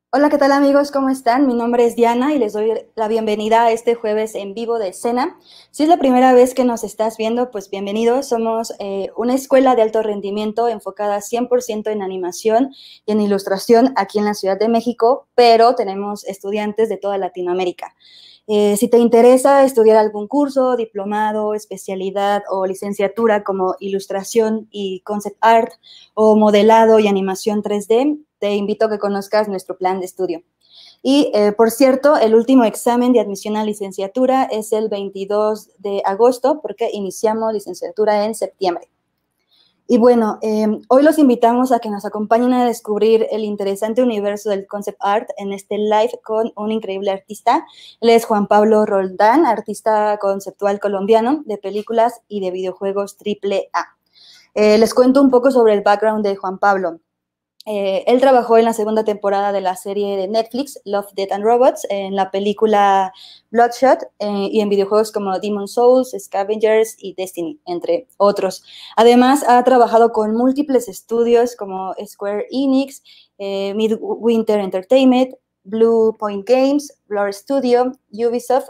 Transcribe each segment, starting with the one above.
Hola, ¿qué tal amigos? ¿Cómo están? Mi nombre es Diana y les doy la bienvenida a este jueves en vivo de escena. Si es la primera vez que nos estás viendo, pues bienvenidos. Somos una escuela de alto rendimiento enfocada 100% en animación y en ilustración aquí en la Ciudad de México, pero tenemos estudiantes de toda Latinoamérica. Si te interesa estudiar algún curso, diplomado, especialidad o licenciatura como ilustración y concept art o modelado y animación 3D, te invito a que conozcas nuestro plan de estudio. Y, por cierto, el último examen de admisión a licenciatura es el 22 de agosto porque iniciamos licenciatura en septiembre. Y bueno, hoy los invitamos a que nos acompañen a descubrir el interesante universo del concept art en este live con un increíble artista. Él es Juan Pablo Roldán, artista conceptual colombiano de películas y de videojuegos AAA. Les cuento un poco sobre el background de Juan Pablo. Él trabajó en la segunda temporada de la serie de Netflix, Love, Death and Robots, en la película Bloodshot y en videojuegos como Demon's Souls, Scavengers y Destiny, entre otros. Además, ha trabajado con múltiples estudios como Square Enix, Midwinter Entertainment, Blue Point Games, Blur Studio, Ubisoft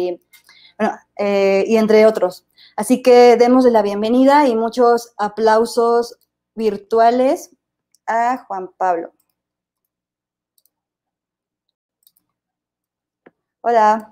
y entre otros. Así que démosle la bienvenida y muchos aplausos virtuales a Juan Pablo. Hola.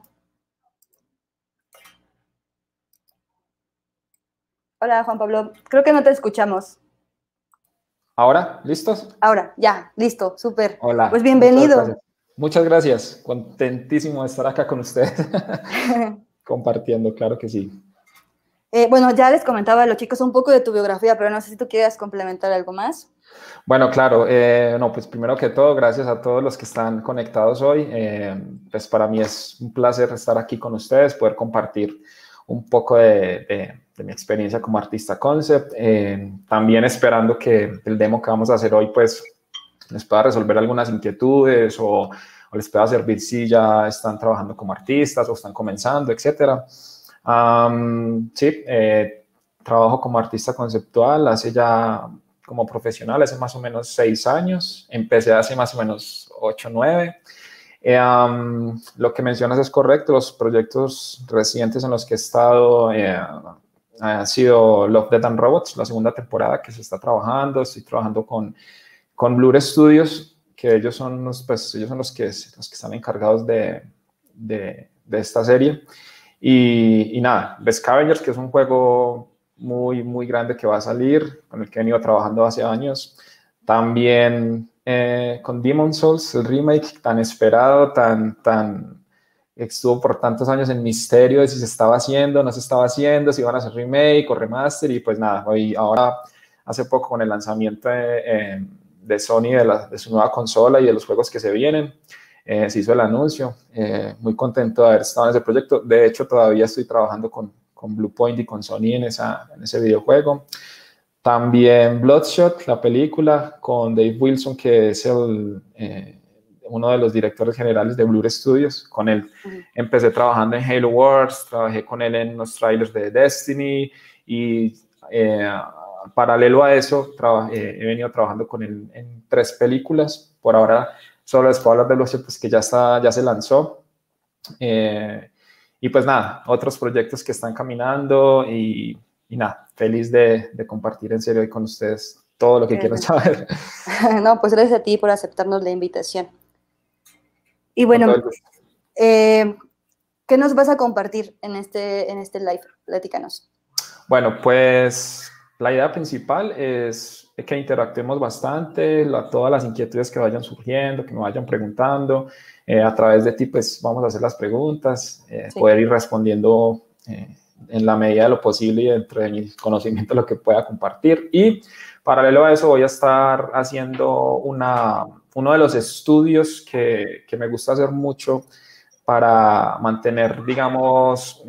Hola, Juan Pablo. Creo que no te escuchamos. ¿Ahora? ¿Listos? Ahora, ya, listo, súper. Pues Hola, muchas bienvenido. gracias. Muchas gracias. Contentísimo de estar acá con ustedes. Compartiendo, claro que sí. Bueno, ya les comentaba a los chicos un poco de tu biografía, pero no sé si tú quieras complementar algo más. Bueno, claro, no, pues primero que todo, gracias a todos los que están conectados hoy. Pues para mí es un placer estar aquí con ustedes, poder compartir un poco de mi experiencia como artista concept. También esperando que el demo que vamos a hacer hoy, pues les pueda resolver algunas inquietudes o les pueda servir si ya están trabajando como artistas o están comenzando, etcétera. Sí, trabajo como artista conceptual hace ya como profesional hace más o menos 6 años. Empecé hace más o menos 8 o 9. Lo que mencionas es correcto. Los proyectos recientes en los que he estado ha sido Love, Death and Robots, la segunda temporada que se está trabajando. Estoy trabajando con Blur Studios, que ellos son los que están encargados de esta serie. Y nada, The Scavengers, que es un juego muy, muy grande que va a salir, con el que he venido trabajando hace años. También con Demon's Souls, el remake tan esperado, estuvo por tantos años en misterio de si se estaba haciendo, no se estaba haciendo, si iban a hacer remake o remaster, y pues nada, ahora hace poco con el lanzamiento de Sony de su nueva consola y de los juegos que se vienen, se hizo el anuncio. Muy contento de haber estado en ese proyecto. De hecho, todavía estoy trabajando con Bluepoint y con Sony en ese videojuego. También Bloodshot, la película, con Dave Wilson, que es uno de los directores generales de Blur Studios. Con él empecé trabajando en Halo Wars, trabajé con él en los trailers de Destiny y paralelo a eso he venido trabajando con él en 3 películas. Por ahora solo les puedo hablar de Bloodshot, pues que ya se lanzó. Y pues nada, otros proyectos que están caminando y nada, feliz de compartir en serio hoy con ustedes todo lo que quieran saber. No, pues gracias a ti por aceptarnos la invitación. Y Con todo bueno, el gusto. ¿qué nos vas a compartir en este live? Platícanos. Bueno, pues la idea principal es que interactuemos bastante, todas las inquietudes que vayan surgiendo, que me vayan preguntando. A través de ti, pues vamos a hacer las preguntas, Sí. poder ir respondiendo en la medida de lo posible y dentro de mi conocimiento lo que pueda compartir. Y paralelo a eso voy a estar haciendo uno de los estudios que me gusta hacer mucho para mantener, digamos,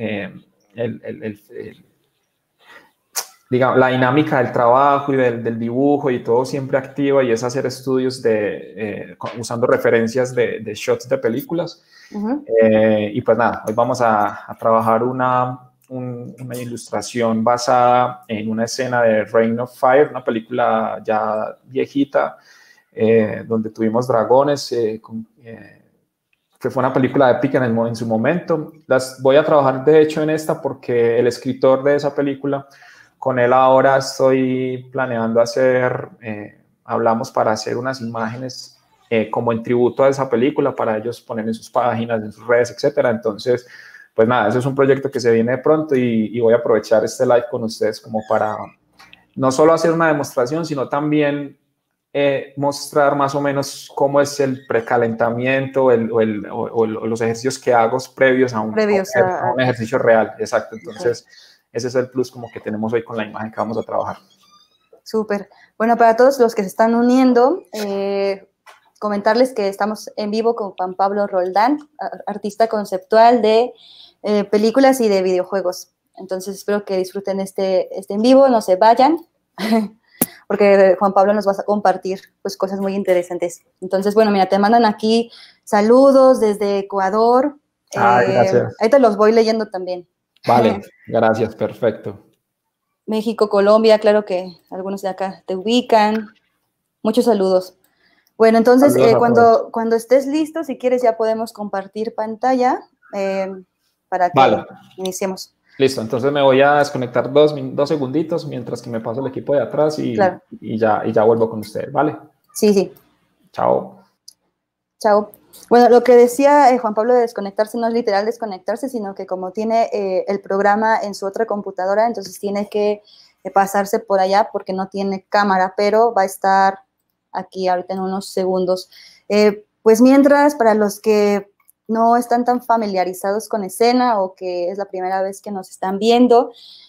digamos, la dinámica del trabajo y del dibujo y todo siempre activa, y es hacer estudios usando referencias de shots de películas. Y pues nada, hoy vamos a trabajar una ilustración basada en una escena de Reign of Fire, una película ya viejita, donde tuvimos dragones, que fue una película épica en su momento. Voy a trabajar de hecho en esta porque el escritor de esa película, con él ahora estoy planeando hacer, hablamos para hacer unas imágenes como en tributo a esa película, para ellos poner en sus páginas, en sus redes, etcétera. Entonces, pues nada, eso es un proyecto que se viene de pronto y voy a aprovechar este live con ustedes como para no solo hacer una demostración, sino también mostrar más o menos cómo es el precalentamiento o los ejercicios que hago previos a un ejercicio real. Exacto, entonces ese es el plus como que tenemos hoy con la imagen que vamos a trabajar. Súper. Bueno, para todos los que se están uniendo, comentarles que estamos en vivo con Juan Pablo Roldán, artista conceptual de películas y de videojuegos. Entonces espero que disfruten este en vivo, no se vayan, porque Juan Pablo nos va a compartir pues cosas muy interesantes. Entonces, bueno, mira, te mandan aquí saludos desde Ecuador. Gracias. Ahí te los voy leyendo también. Vale, gracias, perfecto. México, Colombia, claro que algunos de acá te ubican. Muchos saludos. Bueno, entonces, cuando estés listo, si quieres, ya podemos compartir pantalla para que iniciemos. Listo, entonces me voy a desconectar dos segunditos mientras que me paso el equipo de atrás y ya vuelvo con ustedes, ¿vale? Sí. Chao. Chao. Bueno, lo que decía Juan Pablo de desconectarse no es literal desconectarse, sino que como tiene el programa en su otra computadora, entonces tiene que pasarse por allá porque no tiene cámara, pero va a estar aquí ahorita en unos segundos. Pues mientras, para los que no están tan familiarizados con escena o que es la primera vez que nos están viendo,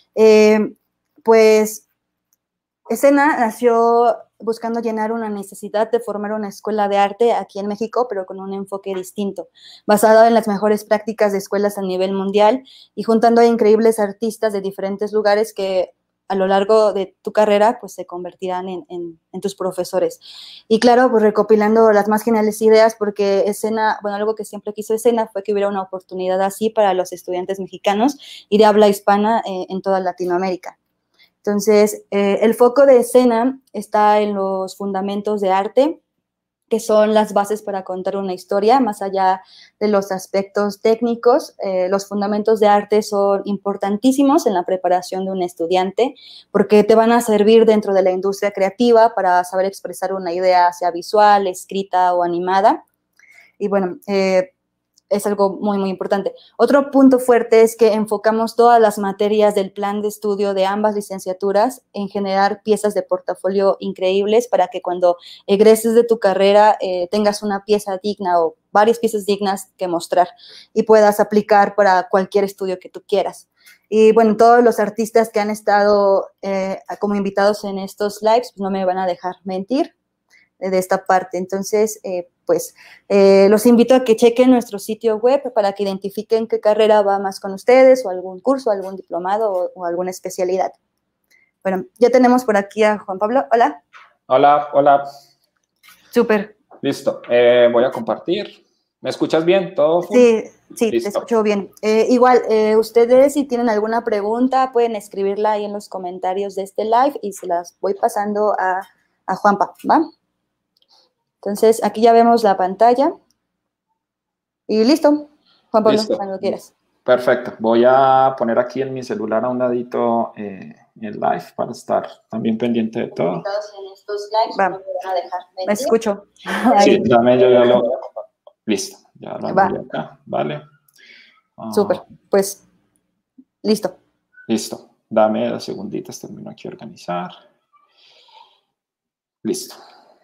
pues escena nació buscando llenar una necesidad de formar una escuela de arte aquí en México, pero con un enfoque distinto, basado en las mejores prácticas de escuelas a nivel mundial y juntando a increíbles artistas de diferentes lugares que a lo largo de tu carrera pues se convertirán en tus profesores. Y claro, pues recopilando las más geniales ideas, porque escena, bueno, algo que siempre quiso escena fue que hubiera una oportunidad así para los estudiantes mexicanos y de habla hispana en toda Latinoamérica. Entonces, el foco de escena está en los fundamentos de arte, que son las bases para contar una historia, más allá de los aspectos técnicos. Los fundamentos de arte son importantísimos en la preparación de un estudiante, porque te van a servir dentro de la industria creativa para saber expresar una idea, sea visual, escrita o animada. Y bueno, es algo muy, muy importante. Otro punto fuerte es que enfocamos todas las materias del plan de estudio de ambas licenciaturas en generar piezas de portafolio increíbles para que cuando egreses de tu carrera tengas una pieza digna o varias piezas dignas que mostrar y puedas aplicar para cualquier estudio que tú quieras. Y bueno, todos los artistas que han estado como invitados en estos lives pues no me van a dejar mentir de esta parte. Entonces, los invito a que chequen nuestro sitio web para que identifiquen qué carrera va más con ustedes o algún curso, algún diplomado o alguna especialidad. Bueno, ya tenemos por aquí a Juan Pablo. Hola. Hola. Súper. Listo. Voy a compartir. ¿Me escuchas bien? ¿Todo full? Sí, te escucho bien. Igual, ustedes si tienen alguna pregunta pueden escribirla ahí en los comentarios de este live y se las voy pasando a Juanpa, ¿va? Entonces, aquí ya vemos la pantalla. Y listo, Juan Pablo, cuando quieras. Perfecto. Voy a poner aquí en mi celular a un ladito el live para estar también pendiente de todo. En estos lives, no me van a dejar mentir. Me escucho. Sí, dame, yo ya lo... Listo, ya lo abrí acá, vale. Súper, pues, listo. Listo, dame 2 segunditos, termino aquí a organizar. Listo.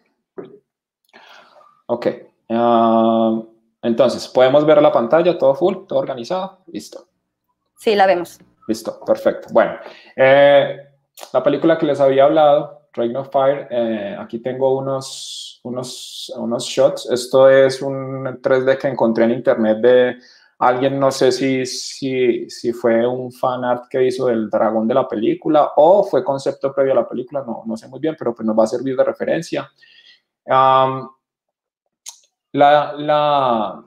Ok. Entonces, ¿podemos ver la pantalla? ¿Todo full? ¿Todo organizado? Listo. Sí, la vemos. Listo, perfecto. Bueno, la película que les había hablado, Reign of Fire, aquí tengo unos shots. Esto es un 3D que encontré en internet de alguien, no sé si fue un fan art que hizo del dragón de la película o fue concepto previo a la película, no sé muy bien, pero pues nos va a servir de referencia. La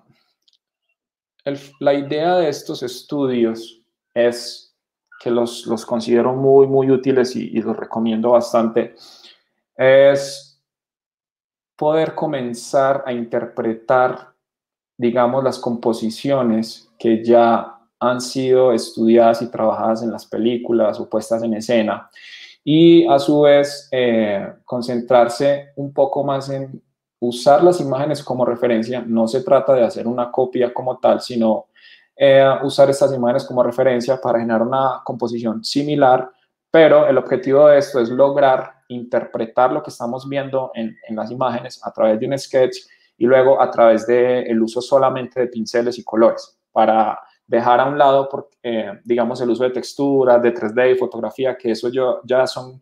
idea de estos estudios es que los considero muy, muy útiles y los recomiendo bastante. Es poder comenzar a interpretar, digamos, las composiciones que ya han sido estudiadas y trabajadas en las películas o puestas en escena, y a su vez concentrarse un poco más en usar las imágenes como referencia. No se trata de hacer una copia como tal, sino usar estas imágenes como referencia para generar una composición similar, pero el objetivo de esto es lograr interpretar lo que estamos viendo en las imágenes a través de un sketch y luego a través del uso solamente de pinceles y colores, para dejar a un lado, digamos, el uso de texturas, de 3D y fotografía, que eso ya son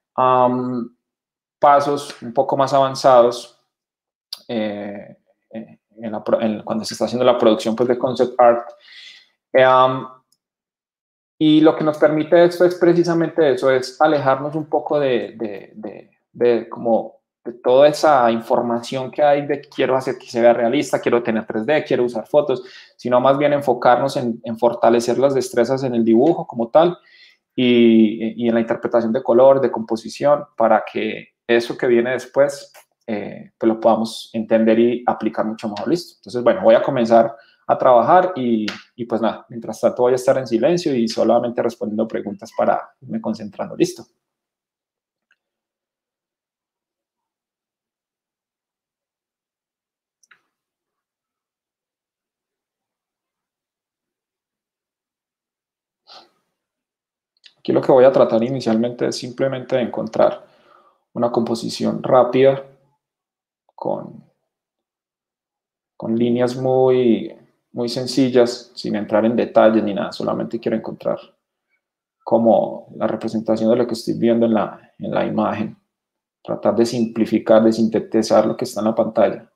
pasos un poco más avanzados cuando se está haciendo la producción, pues, de concept art. Y lo que nos permite esto es precisamente eso, es alejarnos un poco como de toda esa información que hay de quiero hacer que se vea realista, quiero tener 3D, quiero usar fotos, sino más bien enfocarnos en fortalecer las destrezas en el dibujo como tal y en la interpretación de color, de composición, para que eso que viene después pues lo podamos entender y aplicar mucho mejor. Listo. Entonces, bueno, voy a comenzar a trabajar y pues nada, mientras tanto voy a estar en silencio y solamente respondiendo preguntas para irme concentrando. Listo. Aquí lo que voy a tratar inicialmente es simplemente de encontrar una composición rápida con líneas muy sencillas, sin entrar en detalles ni nada, solamente quiero encontrar como la representación de lo que estoy viendo en la imagen, tratar de simplificar, de sintetizar lo que está en la pantalla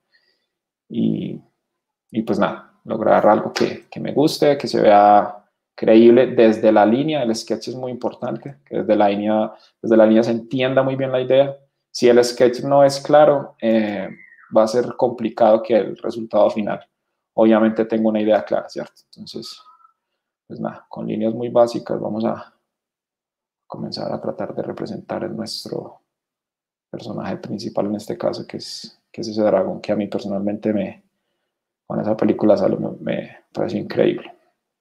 y pues nada, lograr algo que me guste, que se vea creíble desde la línea. El sketch es muy importante, que desde la línea se entienda muy bien la idea. Si el sketch no es claro, va a ser complicado que el resultado final, obviamente, tenga una idea clara, ¿cierto? Entonces, pues nada, con líneas muy básicas vamos a comenzar a tratar de representar nuestro personaje principal en este caso, que es ese dragón que a mí personalmente con esa película me pareció increíble.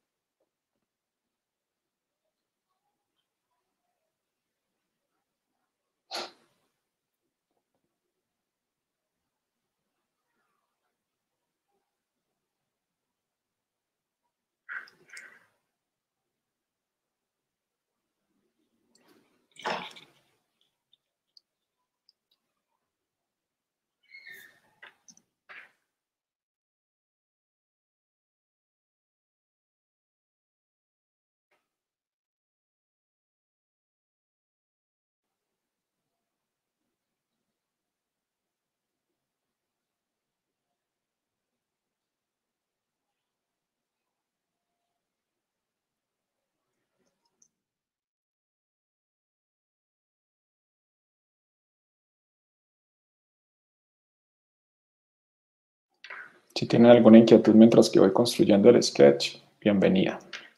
Si tienen alguna inquietud mientras que voy construyendo el sketch, bienvenida.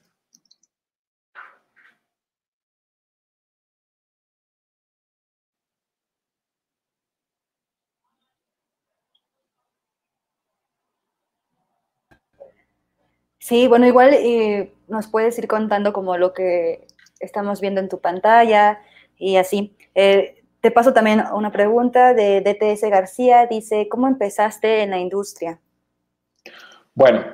Sí, bueno, igual nos puedes ir contando como lo que estamos viendo en tu pantalla y así. Te paso también una pregunta de DTS García, dice, ¿cómo empezaste en la industria? Bueno,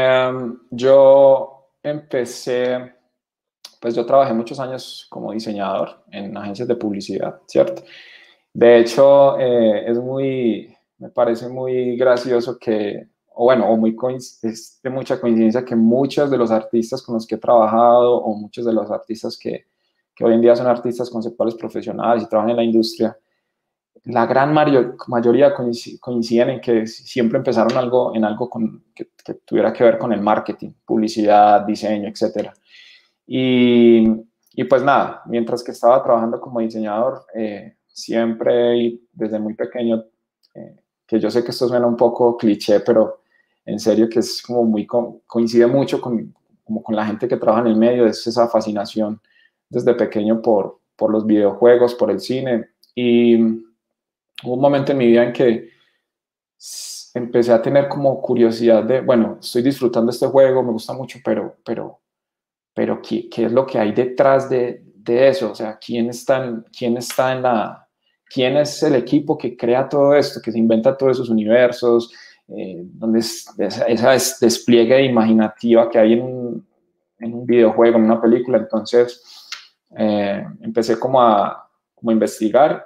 yo empecé, pues yo trabajé muchos años como diseñador en agencias de publicidad, ¿cierto? De hecho, me parece muy gracioso o bueno, es de mucha coincidencia que muchos de los artistas con los que he trabajado o muchos de los artistas que hoy en día son artistas conceptuales profesionales y trabajan en la industria, la gran mayoría coinciden en que siempre empezaron en algo que tuviera que ver con el marketing, publicidad, diseño, etc. Y pues nada, mientras que estaba trabajando como diseñador, siempre desde muy pequeño, que yo sé que esto suena un poco cliché, pero en serio que es como coincide mucho como con la gente que trabaja en el medio, es esa fascinación desde pequeño por los videojuegos, por el cine. hubo un momento en mi vida en que empecé a tener como curiosidad de, bueno, estoy disfrutando este juego, me gusta mucho, pero ¿qué es lo que hay detrás de eso? O sea, quién es el equipo que crea todo esto, que se inventa todos esos universos, donde esa despliegue imaginativa que hay en un videojuego, en una película? Entonces, empecé como a investigar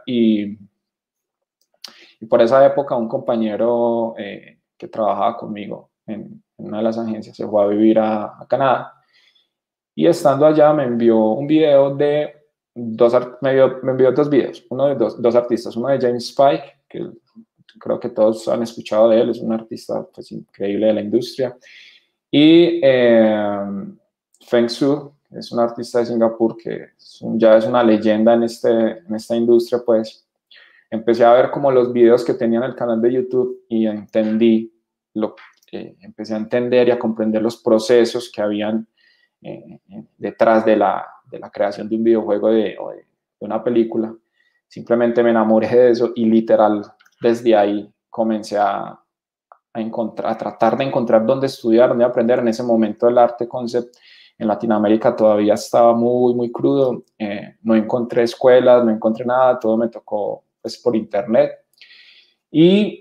y por esa época un compañero que trabajaba conmigo en una de las agencias se fue a vivir a Canadá. Y estando allá me envió un video de me envió dos videos, uno de dos artistas, uno de James Spike, que creo que todos han escuchado de él, es un artista pues, increíble de la industria, y Feng Su, es un artista de Singapur que ya es una leyenda en esta industria. Pues empecé a ver como los videos que tenía en el canal de YouTube y entendí, empecé a entender y a comprender los procesos que habían detrás de la creación de un videojuego o de una película. Simplemente me enamoré de eso y literal desde ahí comencé a tratar de encontrar dónde estudiar, dónde aprender. En ese momento el arte concept en Latinoamérica todavía estaba muy, muy crudo. No encontré escuelas, no encontré nada, todo me tocó pues, por internet. Y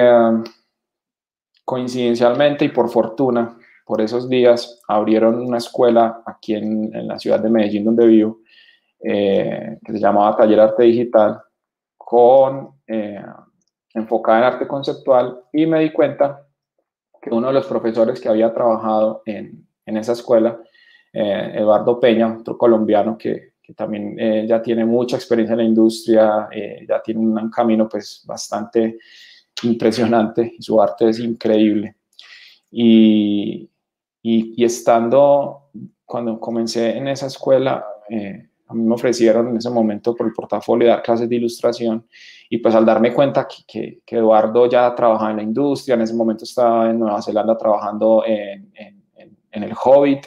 coincidencialmente y por fortuna, por esos días abrieron una escuela aquí en la ciudad de Medellín, donde vivo, que se llamaba Taller Arte Digital, enfocada en arte conceptual, y me di cuenta que uno de los profesores que había trabajado en esa escuela, Eduardo Peña, otro colombiano que también ya tiene mucha experiencia en la industria, ya tiene un camino pues bastante impresionante y su arte es increíble. Y estando, cuando comencé en esa escuela, a mí me ofrecieron en ese momento por el portafolio dar clases de ilustración, y pues al darme cuenta que Eduardo ya trabajaba en la industria, en ese momento estaba en Nueva Zelanda trabajando en El Hobbit,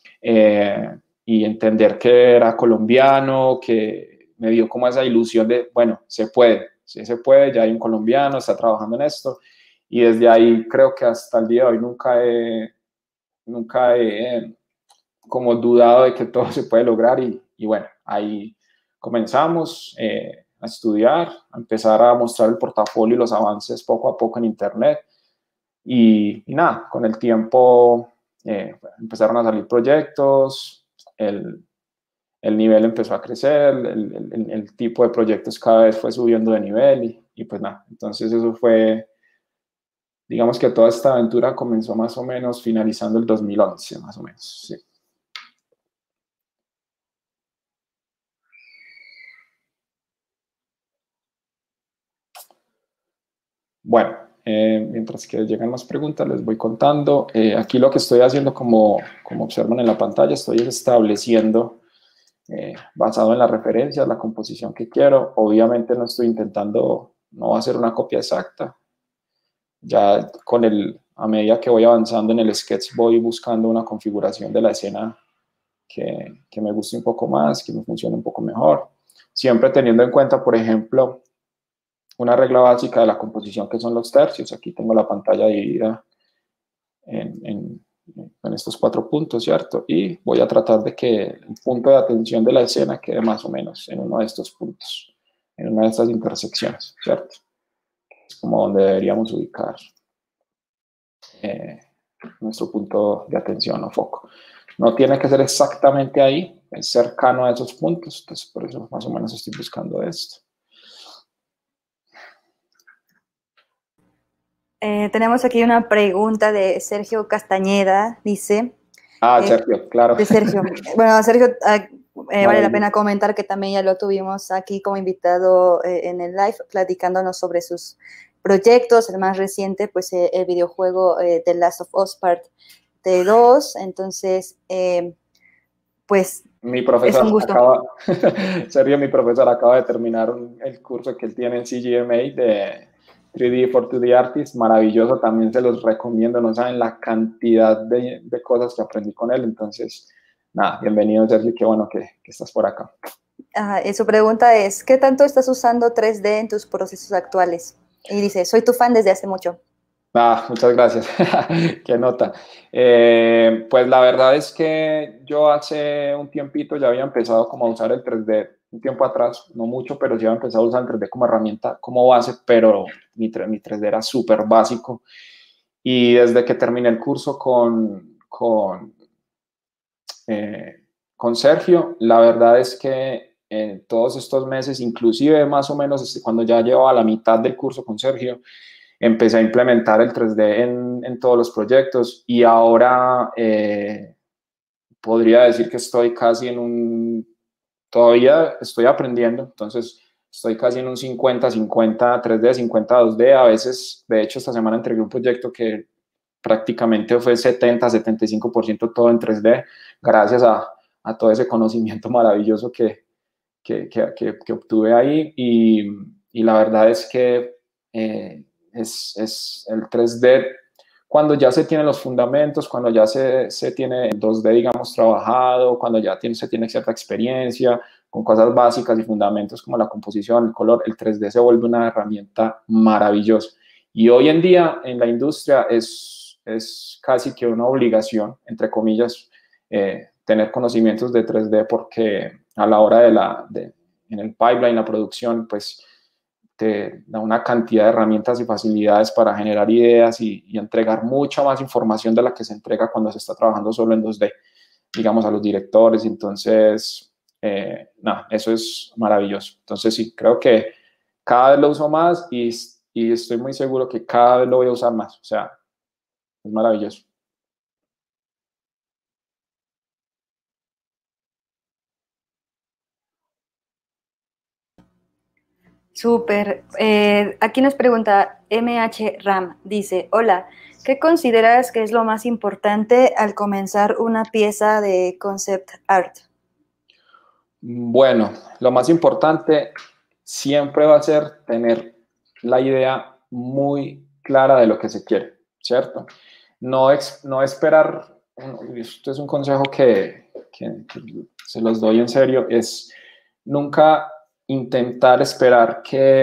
y entender que era colombiano, que me dio como esa ilusión de, bueno, se puede, sí se puede, ya hay un colombiano, está trabajando en esto, y desde ahí creo que hasta el día de hoy nunca he como dudado de que todo se puede lograr, y bueno, ahí comenzamos a estudiar, a empezar a mostrar el portafolio y los avances poco a poco en internet, y nada, con el tiempo empezaron a salir proyectos, el nivel empezó a crecer, el tipo de proyectos cada vez fue subiendo de nivel, y pues nada, entonces eso fue, digamos que toda esta aventura comenzó más o menos finalizando el 2011, más o menos, sí. Bueno, mientras que llegan más preguntas, les voy contando. Aquí lo que estoy haciendo, como observan en la pantalla, estoy estableciendo, basado en las referencias, la composición que quiero. Obviamente no estoy intentando, no va a ser una copia exacta. Ya a medida que voy avanzando en el sketch, voy buscando una configuración de la escena que me guste un poco más, que me funcione un poco mejor. Siempre teniendo en cuenta, por ejemplo, una regla básica de la composición, que son los tercios. Aquí tengo la pantalla dividida en estos 4 puntos, ¿cierto? Y voy a tratar de que el punto de atención de la escena quede más o menos en uno de estos puntos, en una de estas intersecciones, ¿cierto? Es como donde deberíamos ubicar nuestro punto de atención o foco. No tiene que ser exactamente ahí, es cercano a esos puntos, entonces por eso más o menos estoy buscando esto. Tenemos aquí una pregunta de Sergio Castañeda, dice. Sergio, claro. De Sergio. Bueno, Sergio, vale la pena comentar que también ya lo tuvimos aquí como invitado en el live, platicándonos sobre sus proyectos. El más reciente, pues el videojuego The Last of Us Part 2. Entonces, pues mi profesor es un gusto. Sergio, mi profesor acaba de terminar el curso que él tiene en CGMA de 3D for 2D Artists, maravilloso, también se los recomiendo, no saben la cantidad de cosas que aprendí con él. Entonces, nada, bienvenido Sergio, qué bueno que estás por acá. Su pregunta es, ¿qué tanto estás usando 3D en tus procesos actuales? Y dice, soy tu fan desde hace mucho. Muchas gracias. Qué nota. Pues la verdad es que yo hace un tiempito ya había empezado como a usar el 3D, un tiempo atrás, no mucho, pero ya había empezado a usar el 3D como herramienta, como base, pero mi 3D era súper básico. Y desde que terminé el curso con Sergio, la verdad es que en todos estos meses, inclusive más o menos cuando ya llevaba la mitad del curso con Sergio, empecé a implementar el 3D en todos los proyectos y ahora podría decir que estoy casi todavía estoy aprendiendo, entonces estoy casi en un 50-50 3D, 50 2D. A veces, de hecho, esta semana entregué un proyecto que prácticamente fue 70-75% todo en 3D, gracias a todo ese conocimiento maravilloso que obtuve ahí. Y la verdad es que es el 3D, cuando ya se tienen los fundamentos, cuando ya se tiene el 2D, digamos, trabajado, cuando ya se tiene cierta experiencia con cosas básicas y fundamentos como la composición, el color, el 3D se vuelve una herramienta maravillosa. Y hoy en día en la industria es casi que una obligación, entre comillas, tener conocimientos de 3D, porque a la hora en el pipeline, la producción, pues te da una cantidad de herramientas y facilidades para generar ideas y entregar mucha más información de la que se entrega cuando se está trabajando solo en 2D, digamos, a los directores. Entonces, eso es maravilloso. Entonces, sí, creo que cada vez lo uso más y estoy muy seguro que cada vez lo voy a usar más. O sea, es maravilloso. Súper. Aquí nos pregunta MH Ram. Dice, hola, ¿qué consideras que es lo más importante al comenzar una pieza de concept art? Bueno, lo más importante siempre va a ser tener la idea muy clara de lo que se quiere, ¿cierto? No esperar, esto es un consejo que se los doy en serio, es nunca intentar esperar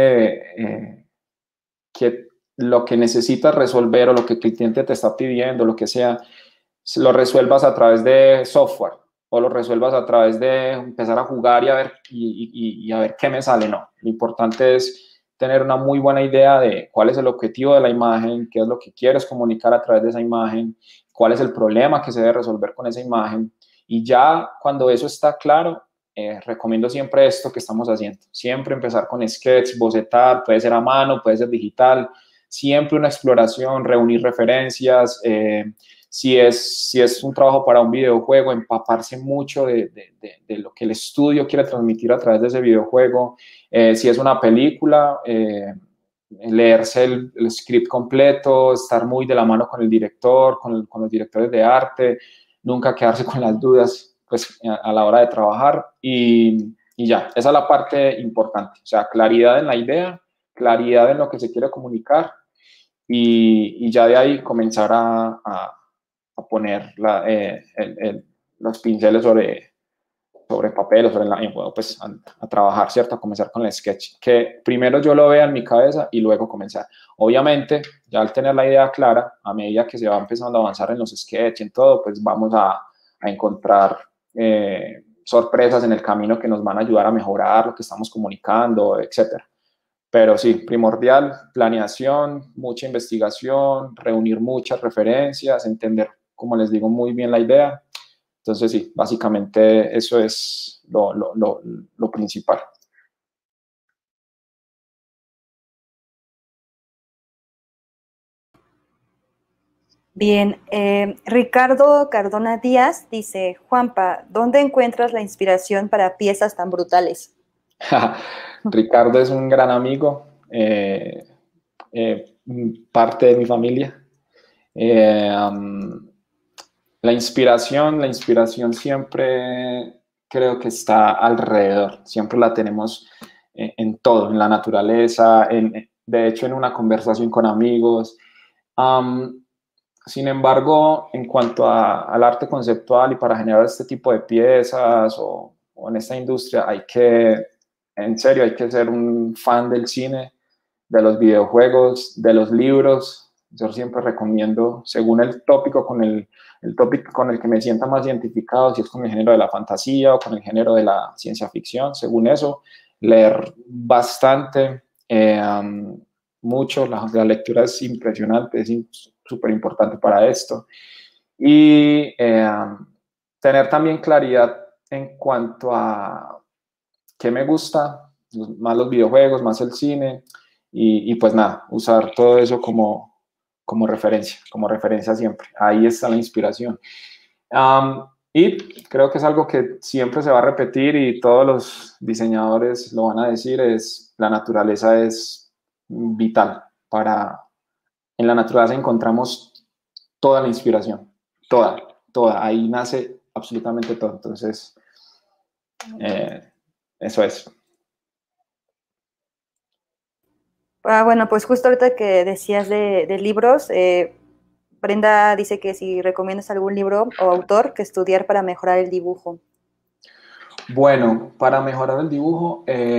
que lo que necesitas resolver o lo que el cliente te está pidiendo, lo que sea, lo resuelvas a través de software o lo resuelvas a través de empezar a jugar y a ver, y a ver qué me sale. No, lo importante es tener una muy buena idea de cuál es el objetivo de la imagen, qué es lo que quieres comunicar a través de esa imagen, cuál es el problema que se debe resolver con esa imagen. Y ya cuando eso está claro, recomiendo siempre esto que estamos haciendo. Siempre empezar con sketch, bocetar, puede ser a mano, puede ser digital. Siempre una exploración, reunir referencias. Si es un trabajo para un videojuego, empaparse mucho de lo que el estudio quiere transmitir a través de ese videojuego. Si es una película, leerse el script completo, estar muy de la mano con el director, con los directores de arte, nunca quedarse con las dudas pues, a la hora de trabajar y ya, esa es la parte importante, o sea, claridad en la idea, claridad en lo que se quiere comunicar y ya de ahí comenzar a poner los pinceles sobre papel o sobre pues a trabajar, ¿cierto? A comenzar con el sketch, que primero yo lo vea en mi cabeza y luego comenzar. Obviamente, ya al tener la idea clara, a medida que se va empezando a avanzar en los sketches, en todo, pues vamos a encontrar sorpresas en el camino que nos van a ayudar a mejorar lo que estamos comunicando, etcétera. Pero sí, primordial, planeación, mucha investigación, reunir muchas referencias, entender, como les digo, muy bien la idea. Entonces, sí, básicamente eso es lo principal. Bien, Ricardo Cardona Díaz dice, Juanpa, ¿dónde encuentras la inspiración para piezas tan brutales? Ricardo es un gran amigo, parte de mi familia. La inspiración siempre creo que está alrededor, siempre la tenemos en todo, en la naturaleza, de hecho en una conversación con amigos. Sin embargo, en cuanto al arte conceptual y para generar este tipo de piezas o o en esta industria hay que, en serio, hay que ser un fan del cine, de los videojuegos, de los libros. Yo siempre recomiendo, según el tópico el tópico con el que me sienta más identificado, si es con el género de la fantasía o con el género de la ciencia ficción, según eso, leer bastante, mucho, la lectura es impresionante, es súper importante para esto. Y tener también claridad en cuanto a qué me gusta, más los videojuegos, más el cine, y pues nada, usar todo eso como referencia siempre. Ahí está la inspiración. Y creo que es algo que siempre se va a repetir y todos los diseñadores lo van a decir, es la naturaleza es vital. En la naturaleza encontramos toda la inspiración, toda. Ahí nace absolutamente todo. Entonces, eso es. Bueno, pues justo ahorita que decías de libros, Brenda dice que si recomiendas algún libro o autor que estudiar para mejorar el dibujo. Bueno, para mejorar el dibujo,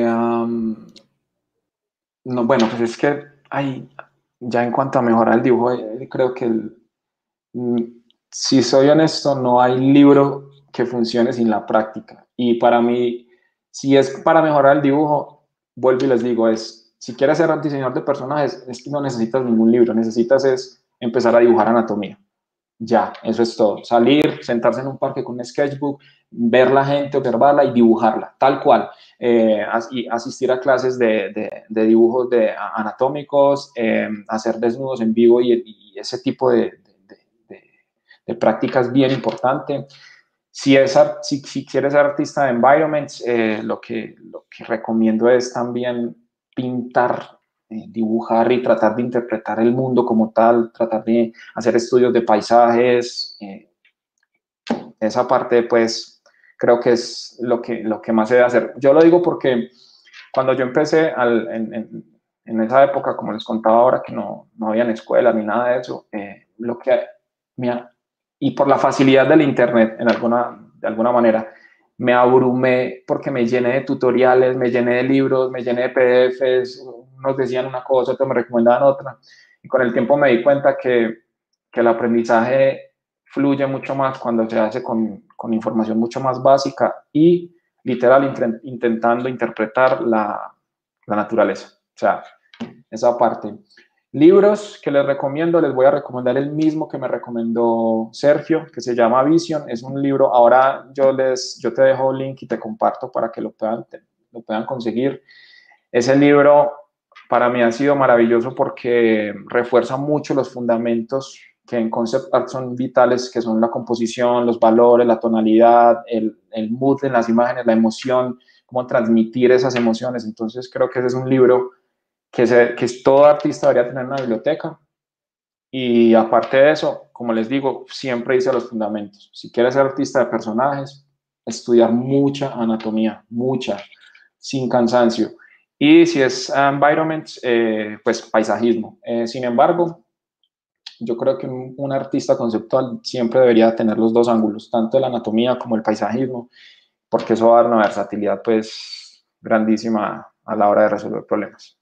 no, bueno, pues es que ya en cuanto a mejorar el dibujo, creo que mm, si soy honesto, no hay libro que funcione sin la práctica. Y para mí, si es para mejorar el dibujo, vuelvo y les digo, si quieres ser diseñador de personajes, es que no necesitas ningún libro, necesitas es empezar a dibujar anatomía. Ya, eso es todo. Salir, sentarse en un parque con un sketchbook, ver la gente, observarla y dibujarla, tal cual. Y asistir a clases de dibujos anatómicos, hacer desnudos en vivo y ese tipo de prácticas bien importante. Si quieres ser artista de environments, lo que recomiendo es también pintar, dibujar y tratar de interpretar el mundo como tal, tratar de hacer estudios de paisajes. Esa parte, pues, creo que es lo que más se debe hacer. Yo lo digo porque cuando yo empecé en esa época, como les contaba ahora, que no había en escuela ni nada de eso, y por la facilidad del internet, de alguna manera, me abrumé porque me llené de tutoriales, me llené de libros, me llené de PDFs, unos decían una cosa, otros me recomendaban otra, y con el tiempo me di cuenta que el aprendizaje fluye mucho más cuando se hace con información mucho más básica y literal intentando interpretar la naturaleza. O sea, esa parte. Libros que les recomiendo, les voy a recomendar el mismo que me recomendó Sergio, que se llama Vision. Es un libro, ahora yo te dejo el link y te comparto para que lo puedan conseguir. Ese libro para mí ha sido maravilloso porque refuerza mucho los fundamentos que en concept art son vitales, que son la composición, los valores, la tonalidad, el mood en las imágenes, la emoción, cómo transmitir esas emociones. Entonces creo que ese es un libro que todo artista debería tener en una biblioteca. Y aparte de eso, como les digo, siempre hice los fundamentos. Si quieres ser artista de personajes, estudiar mucha anatomía, mucha, sin cansancio. Y si es environment, pues paisajismo. Sin embargo, yo creo que un artista conceptual siempre debería tener los dos ángulos, tanto la anatomía como el paisajismo, porque eso va a dar una versatilidad pues grandísima a la hora de resolver problemas.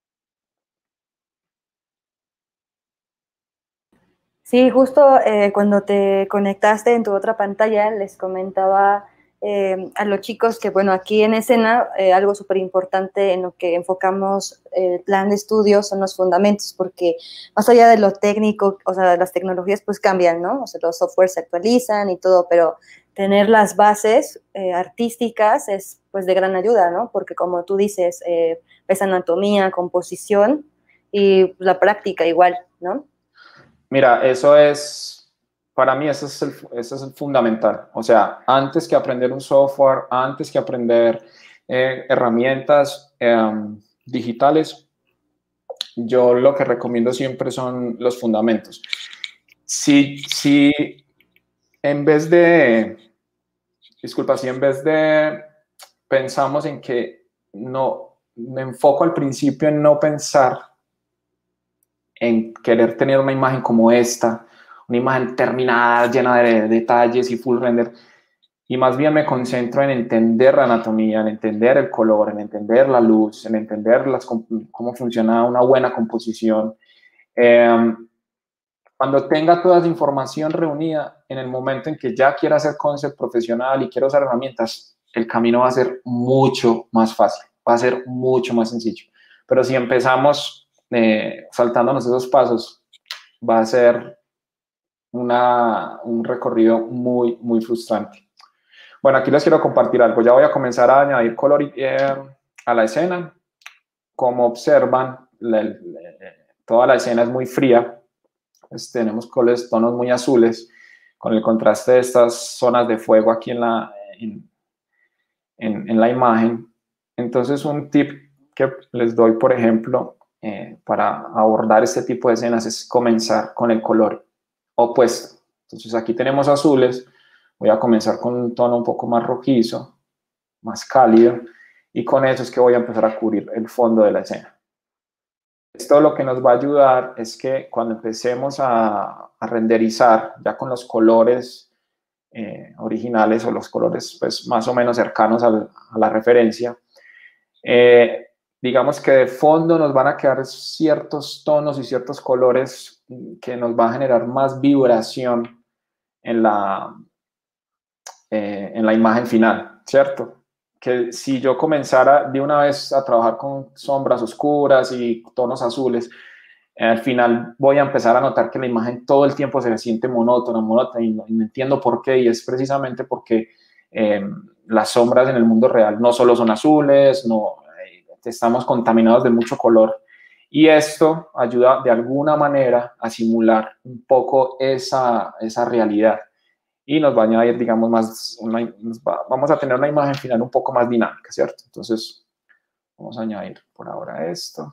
Sí, justo cuando te conectaste en tu otra pantalla, les comentaba a los chicos que, bueno, aquí en escena algo súper importante en lo que enfocamos el plan de estudio son los fundamentos, porque más allá de lo técnico, o sea, las tecnologías pues cambian, ¿no? O sea, los softwares se actualizan y todo, pero tener las bases artísticas es pues de gran ayuda, ¿no? Porque como tú dices, es anatomía, composición y la práctica igual, ¿no? Mira, para mí eso es el fundamental. O sea, antes que aprender un software, antes que aprender herramientas digitales, yo lo que recomiendo siempre son los fundamentos. Si en vez de, disculpa, si en vez de pensamos en que no, me enfoco al principio en no pensar en querer tener una imagen como esta, una imagen terminada, llena de detalles y full render, y más bien me concentro en entender la anatomía, en entender el color, en entender la luz, en entender cómo funciona una buena composición. Cuando tenga toda esa información reunida, en el momento en que ya quiera hacer concept profesional y quiero usar herramientas, el camino va a ser mucho más fácil, va a ser mucho más sencillo. Pero si empezamos saltándonos esos pasos, va a ser un recorrido muy, muy frustrante. Bueno, aquí les quiero compartir algo. Ya voy a comenzar a añadir color a la escena. Como observan, toda la escena es muy fría. Pues tenemos tonos muy azules con el contraste de estas zonas de fuego aquí en la imagen. Entonces, un tip que les doy, por ejemplo, para abordar este tipo de escenas es comenzar con el color opuesto. Entonces, aquí tenemos azules. Voy a comenzar con un tono un poco más rojizo, más cálido, y con eso es que voy a empezar a cubrir el fondo de la escena. Esto lo que nos va a ayudar es que cuando empecemos a renderizar ya con los colores originales o los colores pues, más o menos cercanos a la referencia, digamos que de fondo nos van a quedar ciertos tonos y ciertos colores que nos va a generar más vibración en la imagen final, ¿cierto? Que si yo comenzara de una vez a trabajar con sombras oscuras y tonos azules, al final voy a empezar a notar que la imagen todo el tiempo se siente monótona, y no entiendo por qué, y es precisamente porque las sombras en el mundo real no solo son azules, estamos contaminados de mucho color, y esto ayuda de alguna manera a simular un poco esa realidad. Y nos va a añadir, digamos, vamos a tener una imagen final un poco más dinámica, ¿cierto? Entonces, vamos a añadir por ahora esto.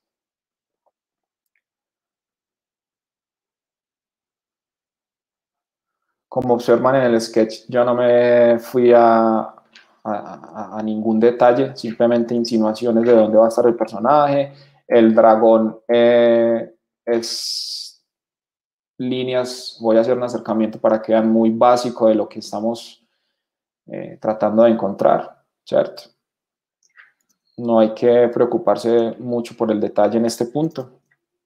Como observan en el sketch, yo no me fui a ningún detalle, simplemente insinuaciones de dónde va a estar el personaje. El dragón es líneas, voy a hacer un acercamiento para que vean muy básico de lo que estamos tratando de encontrar, ¿cierto? No hay que preocuparse mucho por el detalle en este punto.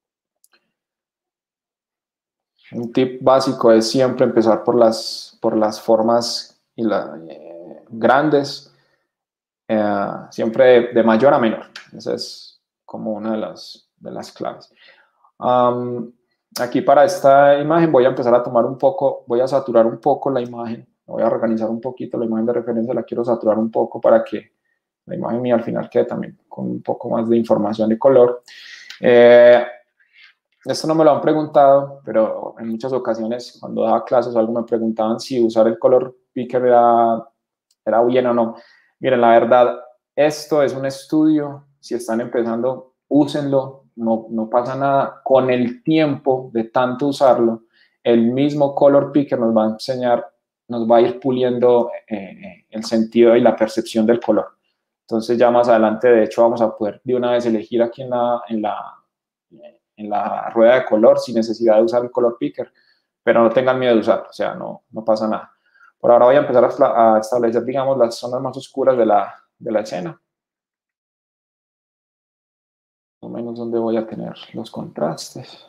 Un tip básico es siempre empezar por las formas grandes, siempre de mayor a menor. Esa es como una de las claves. Aquí para esta imagen voy a empezar a tomar voy a saturar un poco la imagen, voy a organizar un poquito la imagen de referencia, la quiero saturar un poco para que la imagen mía al final quede también con un poco más de información y color. Esto no me lo han preguntado, pero en muchas ocasiones cuando daba clases o algo me preguntaban si usar el color picker era bien o no. Miren, la verdad, esto es un estudio. Si están empezando, úsenlo, no pasa nada. Con el tiempo de tanto usarlo, el mismo color picker nos va a enseñar, nos va a ir puliendo el sentido y la percepción del color. Entonces ya más adelante, de hecho, vamos a poder de una vez elegir aquí en la rueda de color sin necesidad de usar el color picker, pero no tengan miedo de usarlo, o sea, no pasa nada. Por ahora voy a empezar a establecer, digamos, las zonas más oscuras de la escena. Más o menos donde voy a tener los contrastes.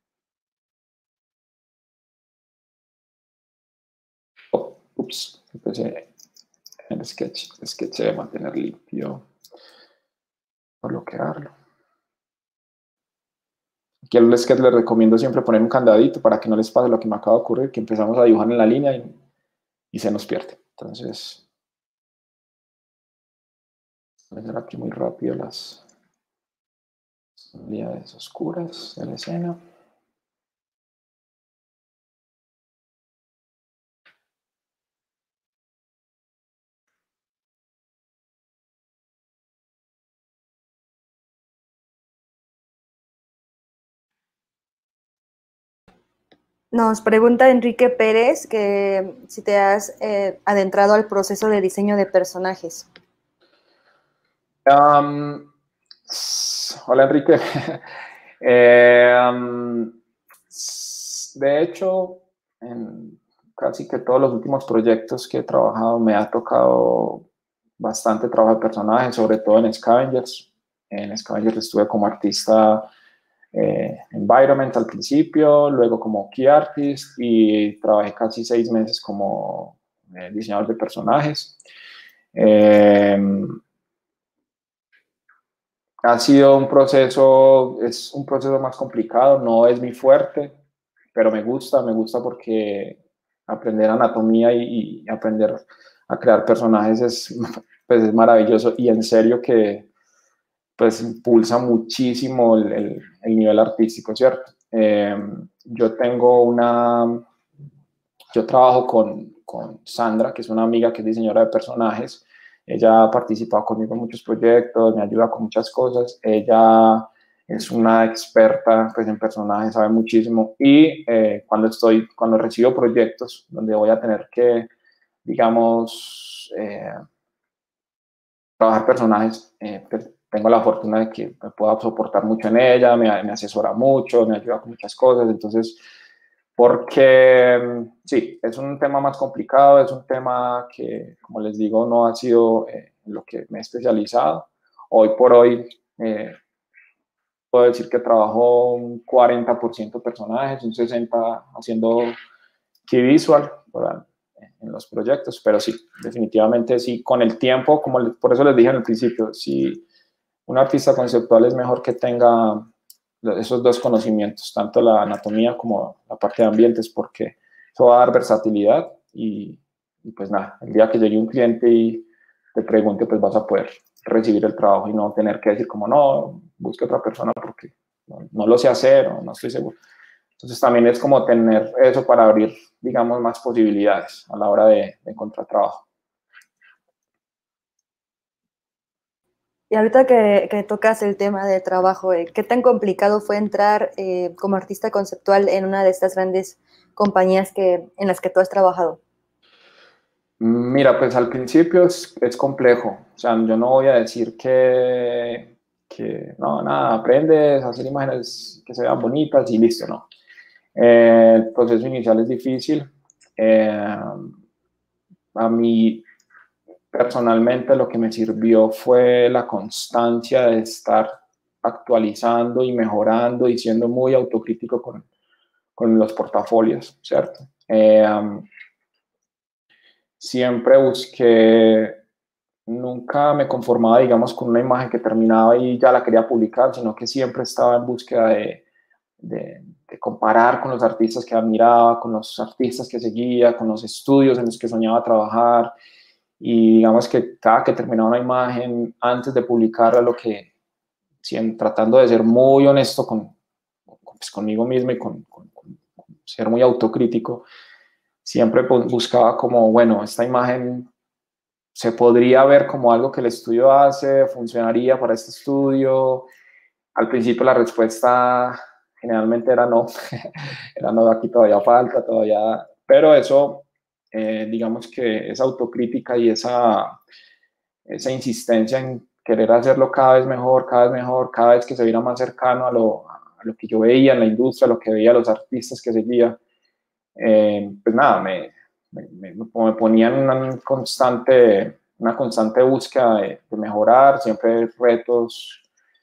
Ups, empecé el sketch debe mantener limpio, bloquearlo. Aquí el sketch les recomiendo siempre poner un candadito para que no les pase lo que me acaba de ocurrir, que empezamos a dibujar en la línea y se nos pierde. Entonces, voy a hacer aquí muy rápido las unidades oscuras de la escena. Nos pregunta Enrique Pérez que si te has adentrado al proceso de diseño de personajes. Hola Enrique. De hecho, casi que todos los últimos proyectos que he trabajado me ha tocado bastante trabajo de personajes, sobre todo en Scavengers. En Scavengers estuve como artista environment al principio, luego como key artist y trabajé casi 6 meses como diseñador de personajes. Ha sido un proceso, es un proceso más complicado, no es mi fuerte, pero me gusta porque aprender anatomía y aprender a crear personajes pues es maravilloso y en serio que pues impulsa muchísimo el nivel artístico, ¿cierto? Yo tengo yo trabajo con Sandra, que es una amiga que es diseñadora de personajes. Ella ha participado conmigo en muchos proyectos, me ayuda con muchas cosas. Ella es una experta pues, en personajes, sabe muchísimo. Y cuando recibo proyectos donde voy a tener que, digamos, trabajar personajes, pues, tengo la fortuna de que me pueda soportar mucho en ella, me asesora mucho, me ayuda con muchas cosas. Entonces, porque sí, es un tema más complicado, es un tema que, como les digo, no ha sido en lo que me he especializado. Hoy por hoy puedo decir que trabajo un 40% personajes, un 60% haciendo key visual en los proyectos, pero sí, definitivamente sí, con el tiempo, por eso les dije en el principio, si un artista conceptual es mejor que tenga esos dos conocimientos, tanto la anatomía como la parte de ambientes, porque eso va a dar versatilidad y pues nada, el día que llegue un cliente y te pregunte, pues vas a poder recibir el trabajo y no tener que decir como no, busque otra persona porque no lo sé hacer o no estoy seguro. Entonces también es como tener eso para abrir, digamos, más posibilidades a la hora de encontrar trabajo. Y ahorita que tocas el tema de trabajo, ¿qué tan complicado fue entrar como artista conceptual en una de estas grandes compañías en las que tú has trabajado? Mira, pues al principio es complejo. O sea, yo no voy a decir que no, nada, aprendes a hacer imágenes que se vean bonitas y listo, no. El proceso inicial es difícil. A mí personalmente lo que me sirvió fue la constancia de estar actualizando y mejorando y siendo muy autocrítico con los portafolios, ¿cierto? Siempre busqué, nunca me conformaba, digamos, con una imagen que terminaba y ya la quería publicar, sino que siempre estaba en búsqueda de comparar con los artistas que admiraba, con los artistas que seguía, con los estudios en los que soñaba trabajar. Y digamos que cada que terminaba una imagen, antes de publicarla, tratando de ser muy honesto pues, conmigo mismo y con ser muy autocrítico, siempre buscaba como, bueno, esta imagen se podría ver como algo que el estudio hace, funcionaría para este estudio. Al principio la respuesta generalmente era no, era no, aquí todavía falta, todavía, pero eso, digamos que esa autocrítica y esa insistencia en querer hacerlo cada vez mejor, cada vez mejor, cada vez que se viera más cercano a lo que yo veía en la industria, a lo que veía los artistas que seguía, pues nada, me ponía en una constante búsqueda de mejorar, siempre retos,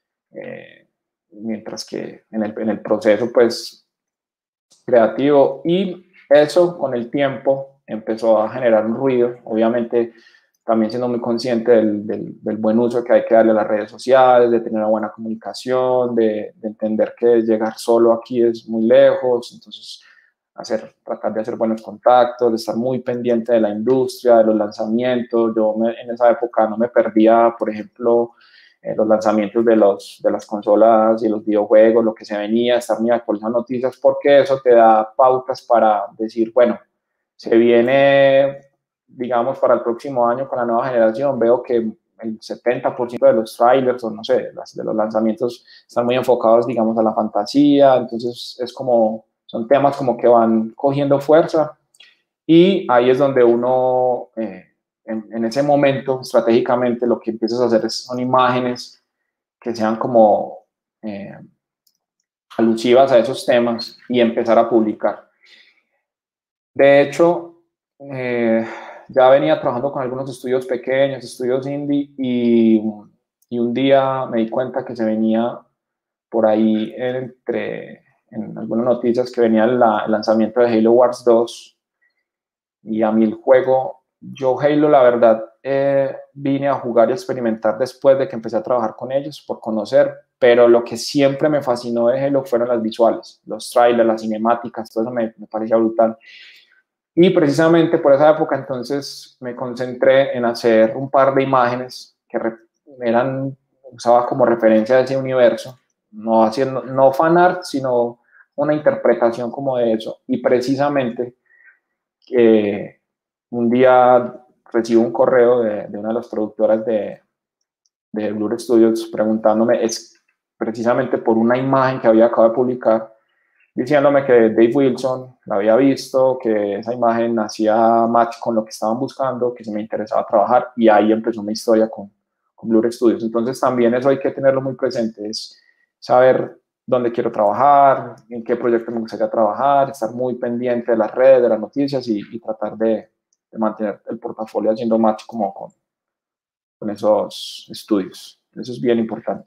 mientras que en el proceso pues creativo y eso con el tiempo empezó a generar un ruido, obviamente también siendo muy consciente del buen uso que hay que darle a las redes sociales, de tener una buena comunicación, de entender que llegar solo aquí es muy lejos, entonces tratar de hacer buenos contactos, de estar muy pendiente de la industria, de los lanzamientos. En esa época no me perdía, por ejemplo, los lanzamientos de las consolas y los videojuegos, lo que se venía, estar muy actualizando noticias, porque eso te da pautas para decir, bueno, se viene, digamos, para el próximo año con la nueva generación, veo que el 70% de los trailers o no sé, de los lanzamientos están muy enfocados, digamos, a la fantasía, entonces son temas como que van cogiendo fuerza y ahí es donde uno, en ese momento, estratégicamente, lo que empiezas a hacer son imágenes que sean como alusivas a esos temas y empezar a publicar. De hecho, ya venía trabajando con algunos estudios pequeños, estudios indie, y un día me di cuenta que se venía por ahí en algunas noticias que venía el lanzamiento de Halo Wars 2, y a mí el juego, yo Halo la verdad vine a jugar y experimentar después de que empecé a trabajar con ellos, por conocer, pero lo que siempre me fascinó de Halo fueron las visuales, los trailers, las cinemáticas, todo eso me parecía brutal. Y precisamente por esa época entonces me concentré en hacer un par de imágenes que usaba como referencia a ese universo, no fan art, sino una interpretación como de eso. Y precisamente un día recibo un correo de una de las productoras de Blur Studios preguntándome, es precisamente por una imagen que había acabado de publicar, diciéndome que Dave Wilson la había visto, que esa imagen hacía match con lo que estaban buscando, que se me interesaba trabajar, y ahí empezó mi historia con Blur Studios. Entonces también eso hay que tenerlo muy presente, es saber dónde quiero trabajar, en qué proyecto me gustaría trabajar, estar muy pendiente de las redes, de las noticias, y tratar de mantener el portafolio haciendo match como con esos estudios. Eso es bien importante.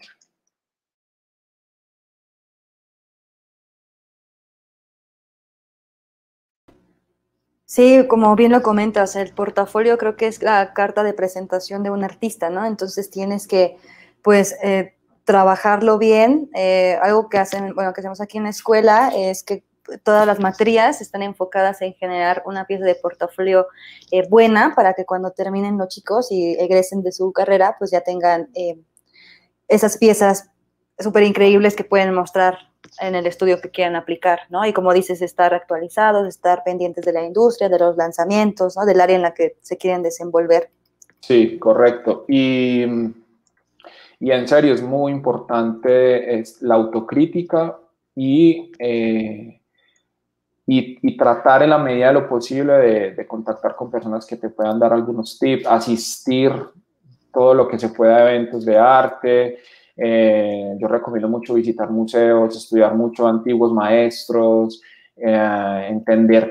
Sí, como bien lo comentas, el portafolio creo que es la carta de presentación de un artista, ¿no? Entonces tienes que, pues, trabajarlo bien. Algo que hacen, bueno, que hacemos aquí en la escuela es que todas las materias están enfocadas en generar una pieza de portafolio buena para que cuando terminen los chicos y egresen de su carrera, pues ya tengan esas piezas súper increíbles que pueden mostrar en el estudio que quieran aplicar, ¿no? Y como dices, estar actualizados, estar pendientes de la industria, de los lanzamientos, ¿no? Del área en la que se quieren desenvolver. Sí, correcto. Y en serio, es muy importante la autocrítica y tratar en la medida de lo posible de contactar con personas que te puedan dar algunos tips, asistir todo lo que se pueda a eventos de arte. Yo recomiendo mucho visitar museos, estudiar mucho antiguos maestros, entender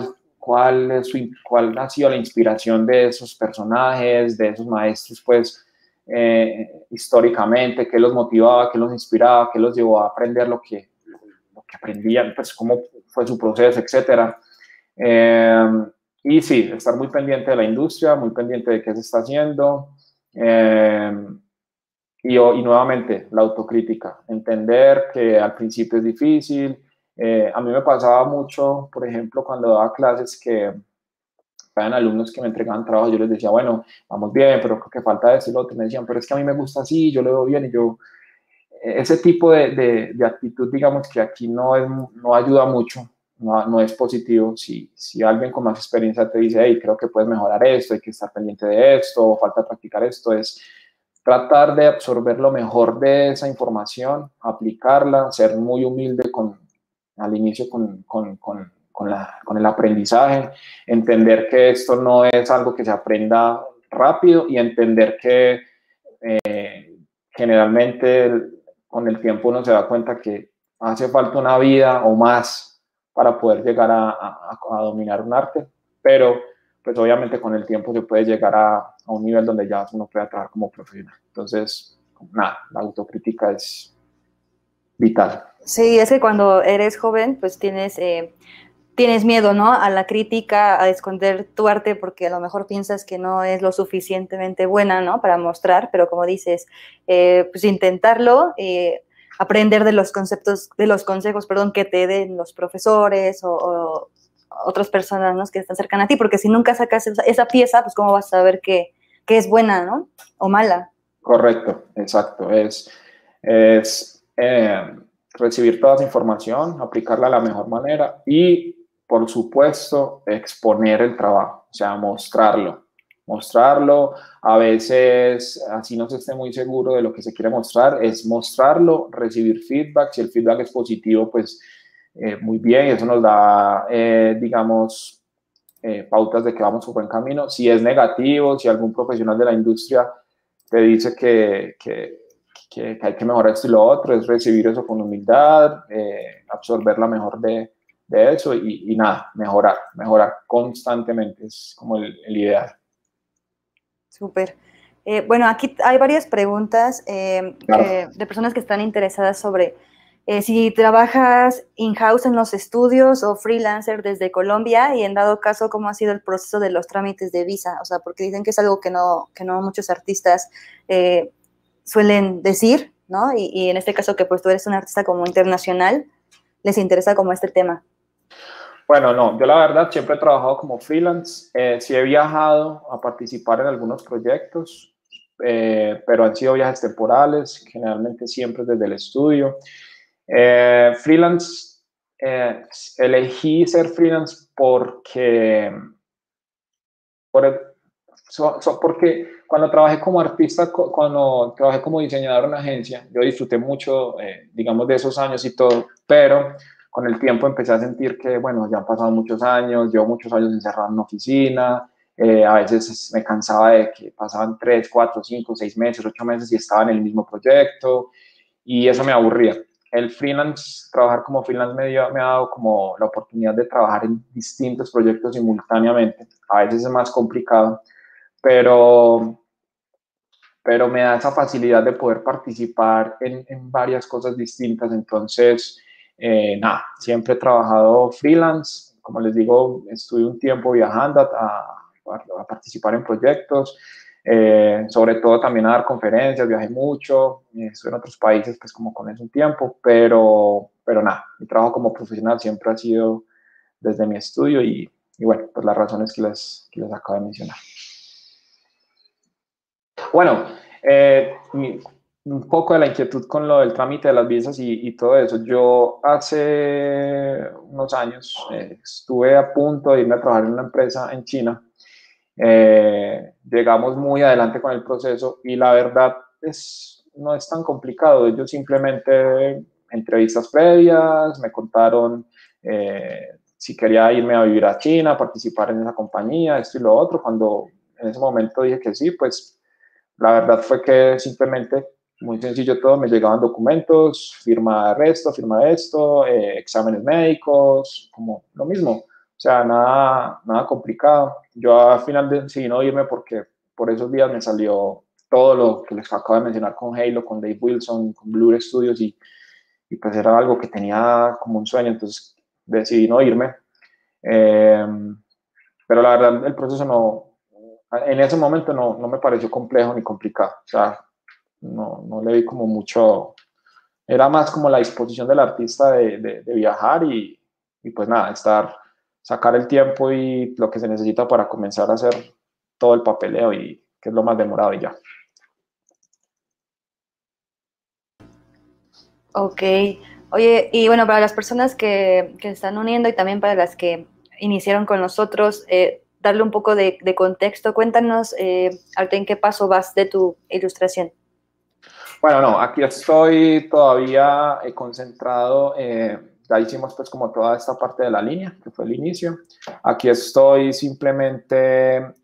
cuál ha sido la inspiración de esos personajes, de esos maestros, pues, históricamente, qué los motivaba, qué los inspiraba, qué los llevó a aprender lo que aprendían, pues cómo fue su proceso, etcétera. Y sí, estar muy pendiente de la industria, muy pendiente de qué se está haciendo. Y nuevamente, la autocrítica, entender que al principio es difícil. A mí me pasaba mucho, por ejemplo, cuando daba clases que eran alumnos que me entregaban trabajo, yo les decía, bueno, vamos bien, pero creo que falta esto y lo otro. Me decían, pero es que a mí me gusta así, yo lo veo bien, y yo, ese tipo de actitud, digamos que aquí no ayuda mucho, no es positivo. Si alguien con más experiencia te dice, hey, creo que puedes mejorar esto, hay que estar pendiente de esto, o falta practicar esto, es tratar de absorber lo mejor de esa información, aplicarla, ser muy humilde al inicio con el aprendizaje, entender que esto no es algo que se aprenda rápido, y entender que generalmente con el tiempo uno se da cuenta que hace falta una vida o más para poder llegar a dominar un arte, pero pues obviamente con el tiempo se puede llegar a un nivel donde ya uno puede trabajar como profesional. Entonces, nada, la autocrítica es vital. Sí, es que cuando eres joven, pues tienes miedo, ¿no? A la crítica, a esconder tu arte porque a lo mejor piensas que no es lo suficientemente buena, ¿no? Para mostrar, pero como dices, pues intentarlo, aprender de los conceptos, de los consejos, perdón, que te den los profesores o otras personas, ¿no? Que están cercanas a ti, porque si nunca sacas esa pieza, pues cómo vas a saber que es buena, ¿no? O mala. Correcto, exacto. Es recibir toda esa información, aplicarla de la mejor manera y, por supuesto, exponer el trabajo, o sea, mostrarlo. A veces, así no se esté muy seguro de lo que se quiere mostrar, es mostrarlo, recibir feedback. Si el feedback es positivo, pues muy bien, eso nos da, digamos, pautas de que vamos por buen camino. Si es negativo, si algún profesional de la industria te dice que hay que mejorar esto y lo otro, es recibir eso con humildad, absorber la mejor de de eso y nada, mejorar constantemente es como el ideal. Súper. Bueno, aquí hay varias preguntas Claro. de personas que están interesadas sobre si trabajas in-house en los estudios o freelancer desde Colombia y en dado caso, ¿cómo ha sido el proceso de los trámites de visa? O sea, porque dicen que es algo que no muchos artistas suelen decir, ¿no? Y en este caso que pues tú eres un artista como internacional, les interesa como este tema. Bueno, no, yo la verdad siempre he trabajado como freelance, sí he viajado a participar en algunos proyectos, pero han sido viajes temporales, generalmente siempre desde el estudio. Freelance, elegí ser freelance porque cuando trabajé como artista, cuando trabajé como diseñador en una agencia, yo disfruté mucho, digamos, de esos años y todo, pero con el tiempo empecé a sentir que, bueno, ya han pasado muchos años, llevo muchos años encerrado en una oficina, a veces me cansaba de que pasaban 3, 4, 5, 6 meses, 8 meses y estaba en el mismo proyecto y eso me aburría. El freelance, trabajar como freelance me ha dado como la oportunidad de trabajar en distintos proyectos simultáneamente. A veces es más complicado, pero, pero me da esa facilidad de poder participar en varias cosas distintas. Entonces, nada, siempre he trabajado freelance. Como les digo, estuve un tiempo viajando a participar en proyectos, sobre todo también a dar conferencias, viajé mucho, estuve en otros países pues como con ese tiempo, pero nada, mi trabajo como profesional siempre ha sido desde mi estudio y bueno, pues las razones que les acabo de mencionar. Bueno, un poco de la inquietud con lo del trámite de las visas y todo eso. Yo hace unos años estuve a punto de irme a trabajar en una empresa en China. Llegamos muy adelante con el proceso y la verdad no es tan complicado. Ellos simplemente entrevistas previas, me contaron si quería irme a vivir a China, participar en esa compañía, esto y lo otro. Cuando en ese momento dije que sí, pues la verdad fue que simplemente, muy sencillo todo, me llegaban documentos, firma de esto, firma de esto, exámenes médicos, como lo mismo. O sea, nada complicado. Yo al final decidí no irme porque por esos días me salió todo lo que les acabo de mencionar con Halo, con Dave Wilson, con Blur Studios y pues era algo que tenía como un sueño, entonces decidí no irme. Eh, pero la verdad el proceso en ese momento no me pareció complejo ni complicado. O sea, no le vi como mucho, era más como la disposición del artista de viajar y pues nada, sacar el tiempo y lo que se necesita para comenzar a hacer todo el papeleo y que es lo más demorado y ya. Ok. Oye, y bueno, para las personas que se están uniendo y también para las que iniciaron con nosotros, darle un poco de contexto. Cuéntanos, ahorita en qué paso vas de tu ilustración. Bueno, no, aquí estoy todavía concentrado. Ya hicimos pues como toda esta parte de la línea, que fue el inicio. Aquí estoy simplemente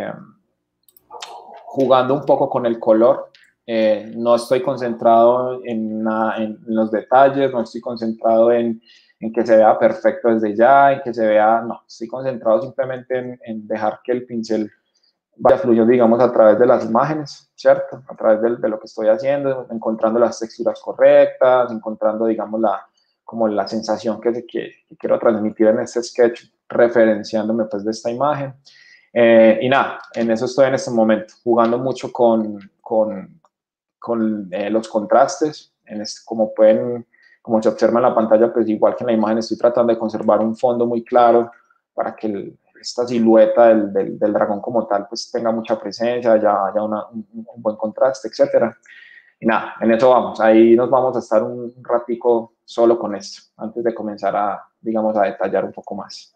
jugando un poco con el color. No estoy concentrado en los detalles, no estoy concentrado en que se vea perfecto desde ya, en que se vea, no, estoy concentrado simplemente en dejar que el pincel vaya fluyendo, digamos, a través de las imágenes, ¿cierto? A través de lo que estoy haciendo, encontrando las texturas correctas, encontrando, digamos, como la sensación que quiero transmitir en este sketch, referenciándome pues de esta imagen. Y nada, en eso estoy en este momento, jugando mucho con los contrastes, como se observa en la pantalla, pues igual que en la imagen estoy tratando de conservar un fondo muy claro para que esta silueta del dragón como tal pues tenga mucha presencia, haya un buen contraste, etcétera. Y nada, en eso vamos, ahí nos vamos a estar un ratico solo con esto, antes de comenzar digamos, a detallar un poco más.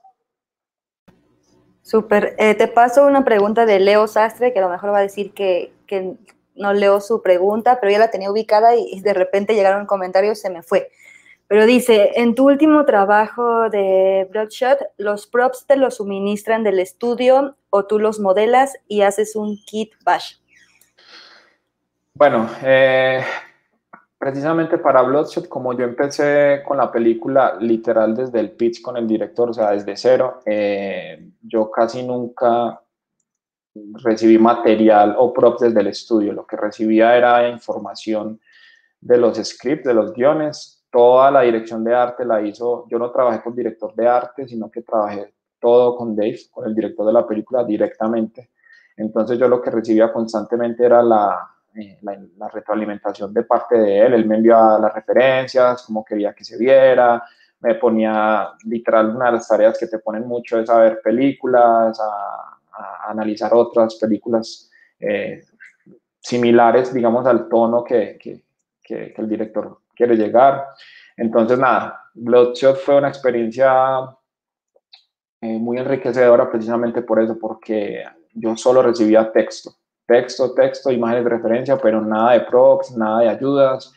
Súper. Te paso una pregunta de Leo Sastre, que a lo mejor va a decir que no leo su pregunta, pero ya la tenía ubicada y de repente llegaron comentarios, se me fue. Pero dice, en tu último trabajo de Bloodshot, ¿los props te los suministran del estudio o tú los modelas y haces un kit bash? Bueno, precisamente para Bloodshot, como yo empecé con la película literal desde el pitch con el director, o sea, desde cero, yo casi nunca recibí material o props desde el estudio. Lo que recibía era información de los scripts, de los guiones. Toda la dirección de arte la hizo, yo no trabajé con director de arte, sino que trabajé todo con Dave, con el director de la película directamente. Entonces yo lo que recibía constantemente era la retroalimentación de parte de él. Él me enviaba las referencias, cómo quería que se viera, me ponía, literal, una de las tareas que te ponen mucho es a ver películas, a analizar otras películas similares, digamos, al tono que el director quiere llegar. Entonces, nada, Bloodshot fue una experiencia muy enriquecedora precisamente por eso, porque yo solo recibía texto, imágenes de referencia, pero nada de props, nada de ayudas.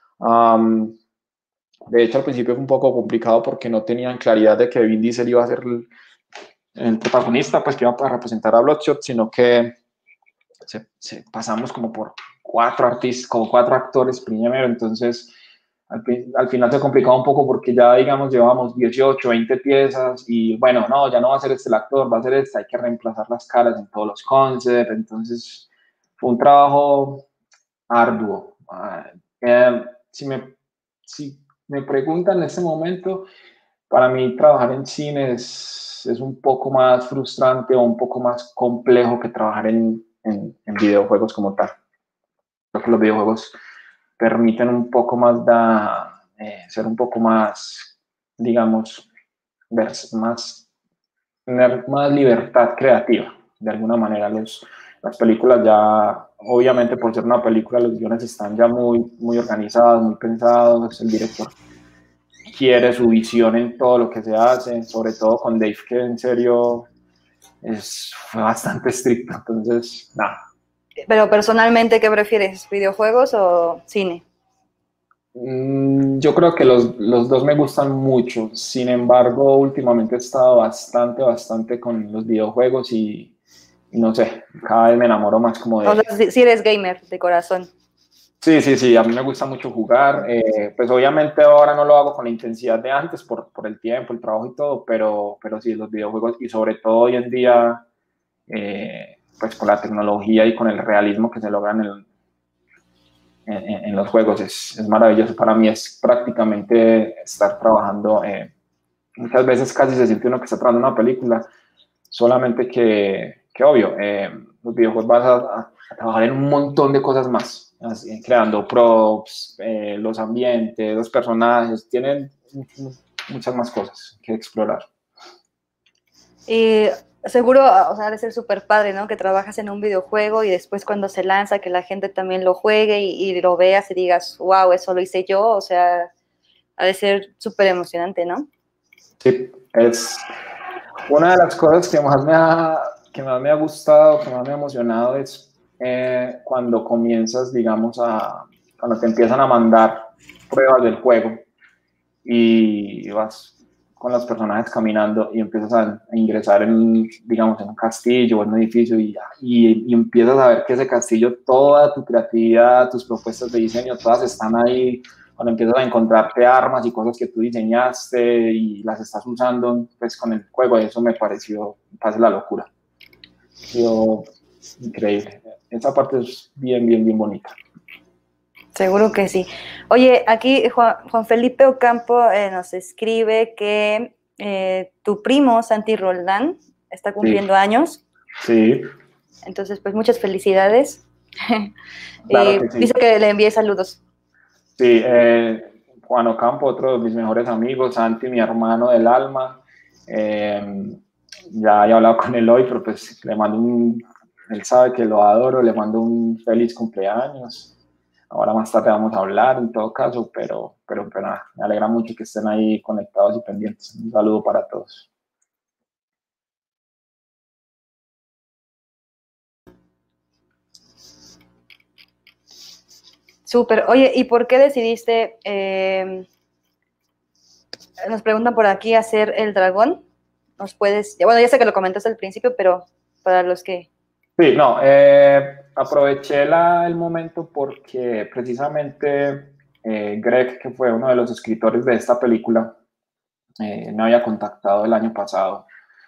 De hecho, al principio fue un poco complicado porque no tenían claridad de que Vin Diesel iba a ser el protagonista, pues que iba a representar a Bloodshot, sino que pasamos como por 4 artistas, como 4 actores primero, entonces al final se complicaba un poco porque ya, digamos, llevábamos 18, 20 piezas y bueno, no, ya no va a ser este el actor, va a ser este, hay que reemplazar las caras en todos los concepts, entonces fue un trabajo arduo. Si me preguntan en este momento, para mí trabajar en cine es un poco más frustrante o un poco más complejo que trabajar en videojuegos como tal. Creo que los videojuegos permiten un poco más ser un poco más, digamos, tener más libertad creativa. De alguna manera las películas ya, obviamente por ser una película, los guiones están ya muy organizados, muy pensados, el director quiere su visión en todo lo que se hace, sobre todo con Dave, que en serio fue bastante estricto, entonces, nada. Pero personalmente, ¿qué prefieres? ¿Videojuegos o cine? Yo creo que los dos me gustan mucho, sin embargo, últimamente he estado bastante con los videojuegos y no sé, cada vez me enamoro más como O de... sea, si eres gamer de corazón. Sí, a mí me gusta mucho jugar, pues obviamente ahora no lo hago con la intensidad de antes por el tiempo, el trabajo y todo, pero sí, los videojuegos y sobre todo hoy en día, pues con la tecnología y con el realismo que se logra en los juegos es maravilloso. Para mí es prácticamente estar trabajando, muchas veces casi se siente uno que está trabajando en una película, solamente que obvio, los videojuegos vas a trabajar en un montón de cosas más, así, creando props, los ambientes, los personajes, tienen muchas más cosas que explorar. Y seguro, o sea, ha de ser súper padre, ¿no? Que trabajas en un videojuego y después cuando se lanza, que la gente también lo juegue y lo veas y digas, wow, eso lo hice yo, o sea, ha de ser súper emocionante, ¿no? Sí, es una de las cosas que más me ha gustado, que más me ha emocionado es cuando comienzas, digamos, cuando te empiezan a mandar pruebas del juego y vas con los personajes caminando y empiezas a ingresar digamos, en un castillo o en un edificio y empiezas a ver que ese castillo, toda tu creatividad, tus propuestas de diseño, todas están ahí. Cuando empiezas a encontrarte armas y cosas que tú diseñaste y las estás usando pues con el juego, eso me pareció casi la locura. Increíble. Esa parte es bien bonita. Seguro que sí. Oye, aquí Juan Felipe Ocampo nos escribe que tu primo, Santi Roldán, está cumpliendo años. Sí. Entonces, pues muchas felicidades. Claro que sí. Dice que le envíe saludos. Sí, Juan Ocampo, otro de mis mejores amigos, Santi, mi hermano del alma. Ya he hablado con él hoy, pero pues le mando él sabe que lo adoro, le mando un feliz cumpleaños. Ahora más tarde vamos a hablar en todo caso, pero nada, me alegra mucho que estén ahí conectados y pendientes. Un saludo para todos. Súper. Oye, ¿y por qué decidiste, nos preguntan por aquí, hacer el dragón? ¿Nos puedes, bueno, ya sé que lo comentaste al principio, pero para los que... Sí, no, aproveché el momento porque precisamente Greg, que fue uno de los escritores de esta película, me había contactado el año pasado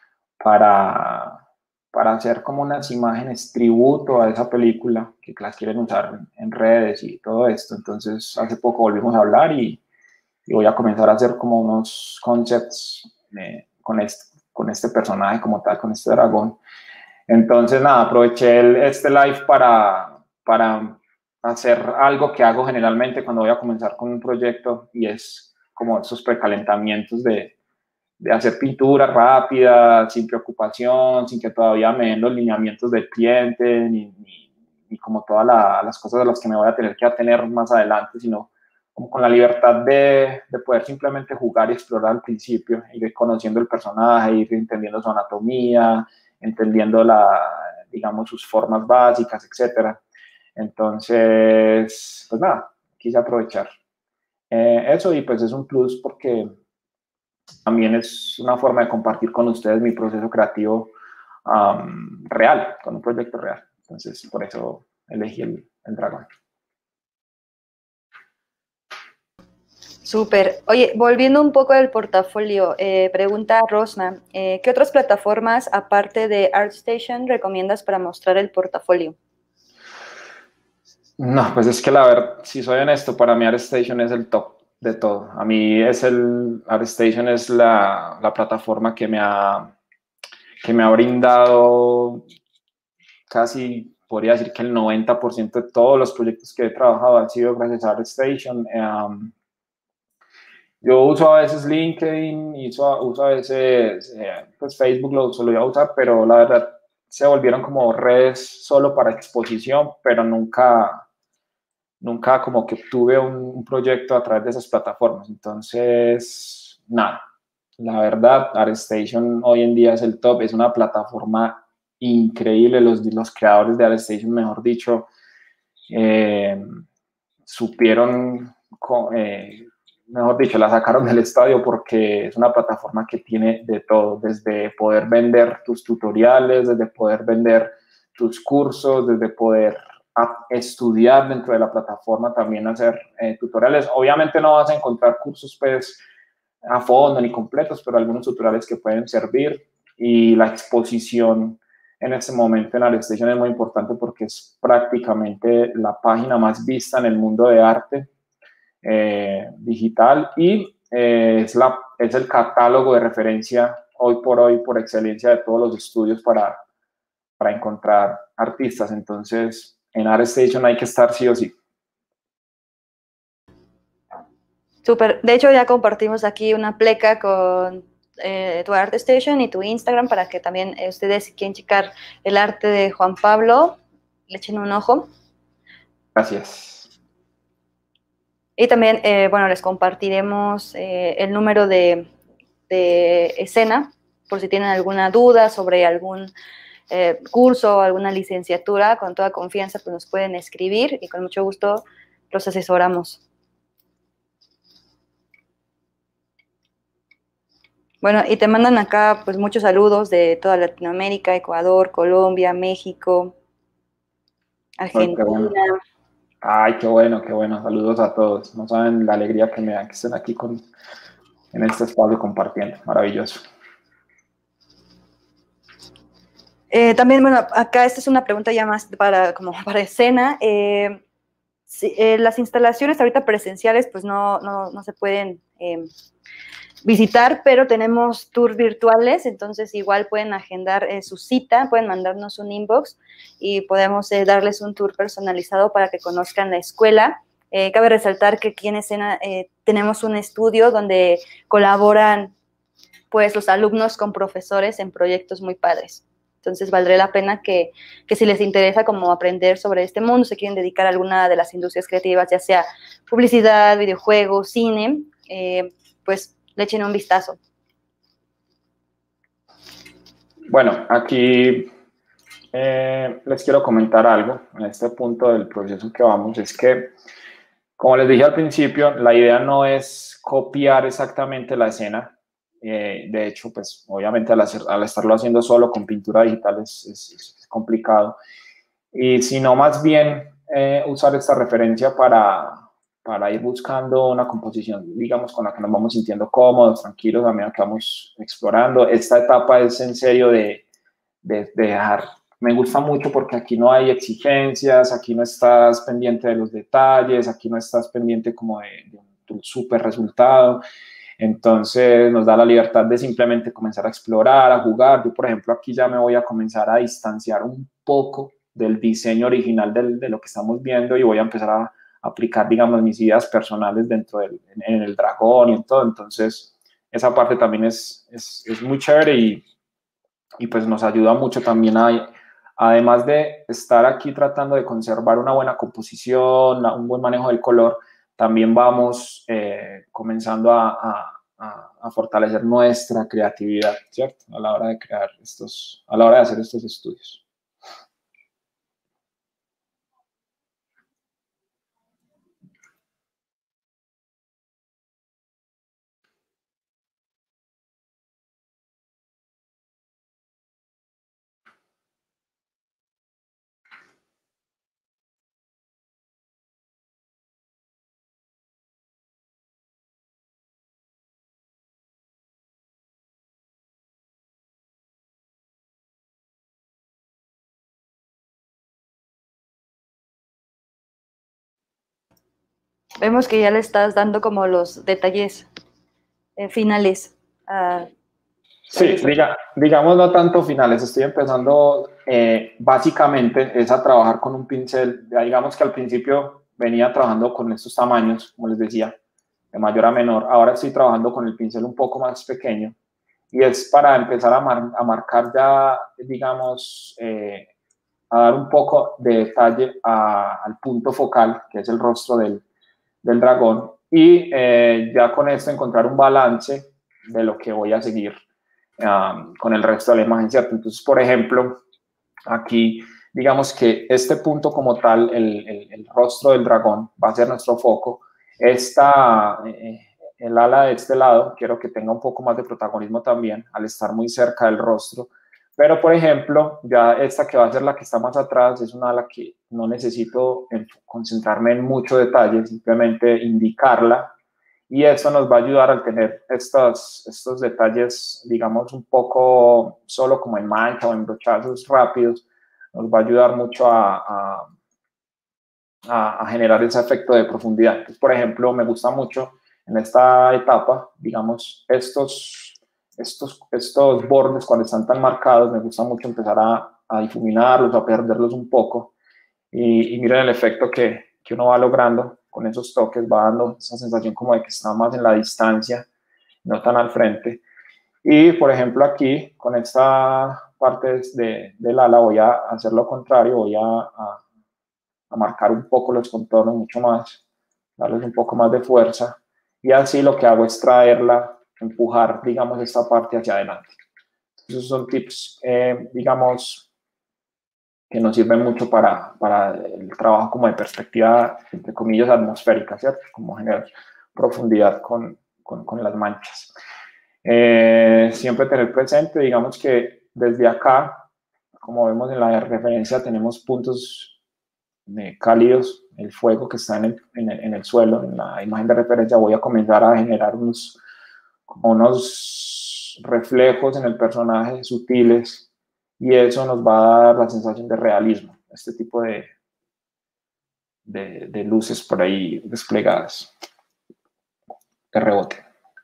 para hacer como unas imágenes tributo a esa película, que las quieren usar en redes y todo esto. Entonces, hace poco volvimos a hablar y voy a comenzar a hacer como unos concepts con este personaje como tal, con este dragón. Entonces, nada, aproveché este live para hacer algo que hago generalmente cuando voy a comenzar con un proyecto, y es como esos precalentamientos de hacer pintura rápida, sin preocupación, sin que todavía me den los lineamientos del cliente, ni como todas las cosas de las que me voy a tener que atener más adelante, sino como con la libertad de poder simplemente jugar y explorar al principio, ir conociendo el personaje, ir entendiendo su anatomía, entendiendo digamos, sus formas básicas, etc. Entonces, pues nada, quise aprovechar eso, y pues es un plus porque también es una forma de compartir con ustedes mi proceso creativo real, con un proyecto real. Entonces, por eso elegí el dragón. Súper. Oye, volviendo un poco al portafolio, pregunta Rosna, ¿qué otras plataformas aparte de ArtStation recomiendas para mostrar el portafolio? No, pues es que la verdad, si soy honesto, para mí ArtStation es el top de todo. A mí ArtStation es la plataforma que me ha brindado casi, podría decir que el 90% de todos los proyectos que he trabajado han sido gracias a ArtStation. Yo uso a veces LinkedIn, uso a veces pues Facebook, lo solía usar, pero la verdad se volvieron como redes solo para exposición, pero nunca como que tuve un proyecto a través de esas plataformas. Entonces, nada, la verdad, ArtStation hoy en día es el top, es una plataforma increíble. Los creadores de ArtStation, mejor dicho, supieron, mejor dicho, la sacaron del estadio, porque es una plataforma que tiene de todo, desde poder vender tus tutoriales, desde poder vender tus cursos, desde poder estudiar dentro de la plataforma, también hacer tutoriales. Obviamente no vas a encontrar cursos pues a fondo ni completos, pero algunos tutoriales que pueden servir. Y la exposición en este momento en ArtStation es muy importante porque es prácticamente la página más vista en el mundo de arte digital, y es el catálogo de referencia hoy por hoy por excelencia de todos los estudios para encontrar artistas. Entonces, en ArtStation hay que estar sí o sí. Súper. De hecho, ya compartimos aquí una pleca con tu ArtStation y tu Instagram para que también ustedes, si quieren checar el arte de Juan Pablo, le echen un ojo. Gracias. Y también, bueno, les compartiremos el número de escena, por si tienen alguna duda sobre algún curso o alguna licenciatura, con toda confianza pues nos pueden escribir y con mucho gusto los asesoramos. Bueno, y te mandan acá pues muchos saludos de toda Latinoamérica, Ecuador, Colombia, México, Argentina. Ay, qué bueno, qué bueno. Saludos a todos. No saben la alegría que me da que estén aquí en este espacio compartiendo. Maravilloso. También, bueno, acá esta es una pregunta ya más como para escena. Las instalaciones ahorita presenciales pues no se pueden visitar, pero tenemos tours virtuales, entonces igual pueden agendar su cita, pueden mandarnos un inbox y podemos darles un tour personalizado para que conozcan la escuela. Cabe resaltar que aquí en Escena tenemos un estudio donde colaboran pues los alumnos con profesores en proyectos muy padres. Entonces valdría la pena que si les interesa como aprender sobre este mundo, se quieren dedicar a alguna de las industrias creativas, ya sea publicidad, videojuegos, cine, pues le echen un vistazo. Bueno, aquí les quiero comentar algo en este punto del proceso que vamos. Es que, como les dije al principio, la idea no es copiar exactamente la escena. De hecho, pues obviamente al estarlo haciendo solo con pintura digital es complicado. Y sino más bien usar esta referencia para ir buscando una composición, digamos, con la que nos vamos sintiendo cómodos, tranquilos a medida que vamos explorando. Esta etapa es en serio de dejar. Me gusta mucho porque aquí no hay exigencias, aquí no estás pendiente de los detalles, aquí no estás pendiente como de un súper resultado. Entonces nos da la libertad de simplemente comenzar a explorar, a jugar. Yo, por ejemplo, aquí ya me voy a comenzar a distanciar un poco del diseño original de lo que estamos viendo y voy a empezar a aplicar, digamos, mis ideas personales dentro en el dragón y en todo. Entonces, esa parte también es muy chévere y pues nos ayuda mucho también además de estar aquí tratando de conservar una buena composición, un buen manejo del color, también vamos comenzando a fortalecer nuestra creatividad, ¿cierto? A la hora de crear a la hora de hacer estos estudios. Vemos que ya le estás dando como los detalles finales. Sí, digamos no tanto finales, estoy empezando básicamente es a trabajar con un pincel, digamos que al principio venía trabajando con estos tamaños, como les decía, de mayor a menor, ahora estoy trabajando con el pincel un poco más pequeño y es para empezar a marcar ya, digamos, a dar un poco de detalle al punto focal, que es el rostro del dragón, y ya con esto encontrar un balance de lo que voy a seguir con el resto de la imagen, ¿cierto? Entonces, por ejemplo, aquí, digamos que este punto como tal, el rostro del dragón, va a ser nuestro foco. El ala de este lado, quiero que tenga un poco más de protagonismo también, al estar muy cerca del rostro. Pero, por ejemplo, ya esta que va a ser la que está más atrás, es una ala que no necesito concentrarme en mucho detalle, simplemente indicarla. Y eso nos va a ayudar a tener estos detalles, digamos, un poco solo como en mancha o en brochazos rápidos. Nos va a ayudar mucho a generar ese efecto de profundidad. Entonces, por ejemplo, me gusta mucho en esta etapa, digamos, estos bordes cuando están tan marcados, me gusta mucho empezar a difuminarlos, a perderlos un poco. Y miren el efecto que uno va logrando con esos toques, va dando esa sensación como de que está más en la distancia, no tan al frente. Y, por ejemplo, aquí, con esta parte del ala, voy a hacer lo contrario, voy a marcar un poco los contornos mucho más, darles un poco más de fuerza, y así lo que hago es traerla, empujar, digamos, esta parte hacia adelante. Esos son tips, digamos, que nos sirven mucho para el trabajo como de perspectiva, entre comillas, atmosférica, ¿cierto? Como generar profundidad con las manchas. Siempre tener presente, digamos que desde acá, como vemos en la referencia, tenemos puntos cálidos, el fuego que está en el suelo, en la imagen de referencia. Voy a comenzar a generar unos reflejos en el personaje sutiles, y eso nos va a dar la sensación de realismo, este tipo de luces por ahí desplegadas, de rebote.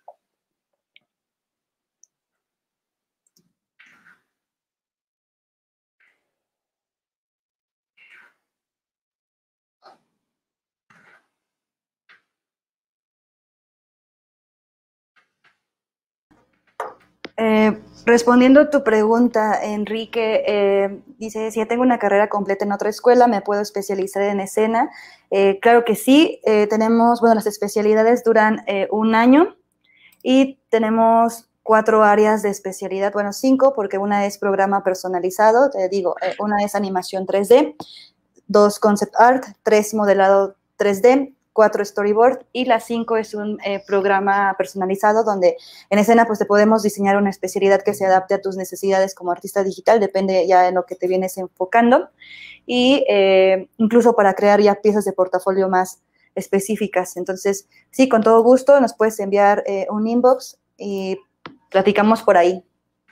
Respondiendo a tu pregunta, Enrique, dice, si ya tengo una carrera completa en otra escuela, ¿me puedo especializar en escena? Claro que sí, tenemos, bueno, las especialidades duran 1 año y tenemos 4 áreas de especialidad, bueno, 5, porque una es programa personalizado, te digo, una es animación 3D, 2 concept art, 3 modelado 3D, 4 storyboard y la 5 es un programa personalizado donde en escena pues te podemos diseñar una especialidad que se adapte a tus necesidades como artista digital, depende ya en lo que te vienes enfocando, y incluso para crear ya piezas de portafolio más específicas. Entonces, sí, con todo gusto nos puedes enviar un inbox y platicamos por ahí.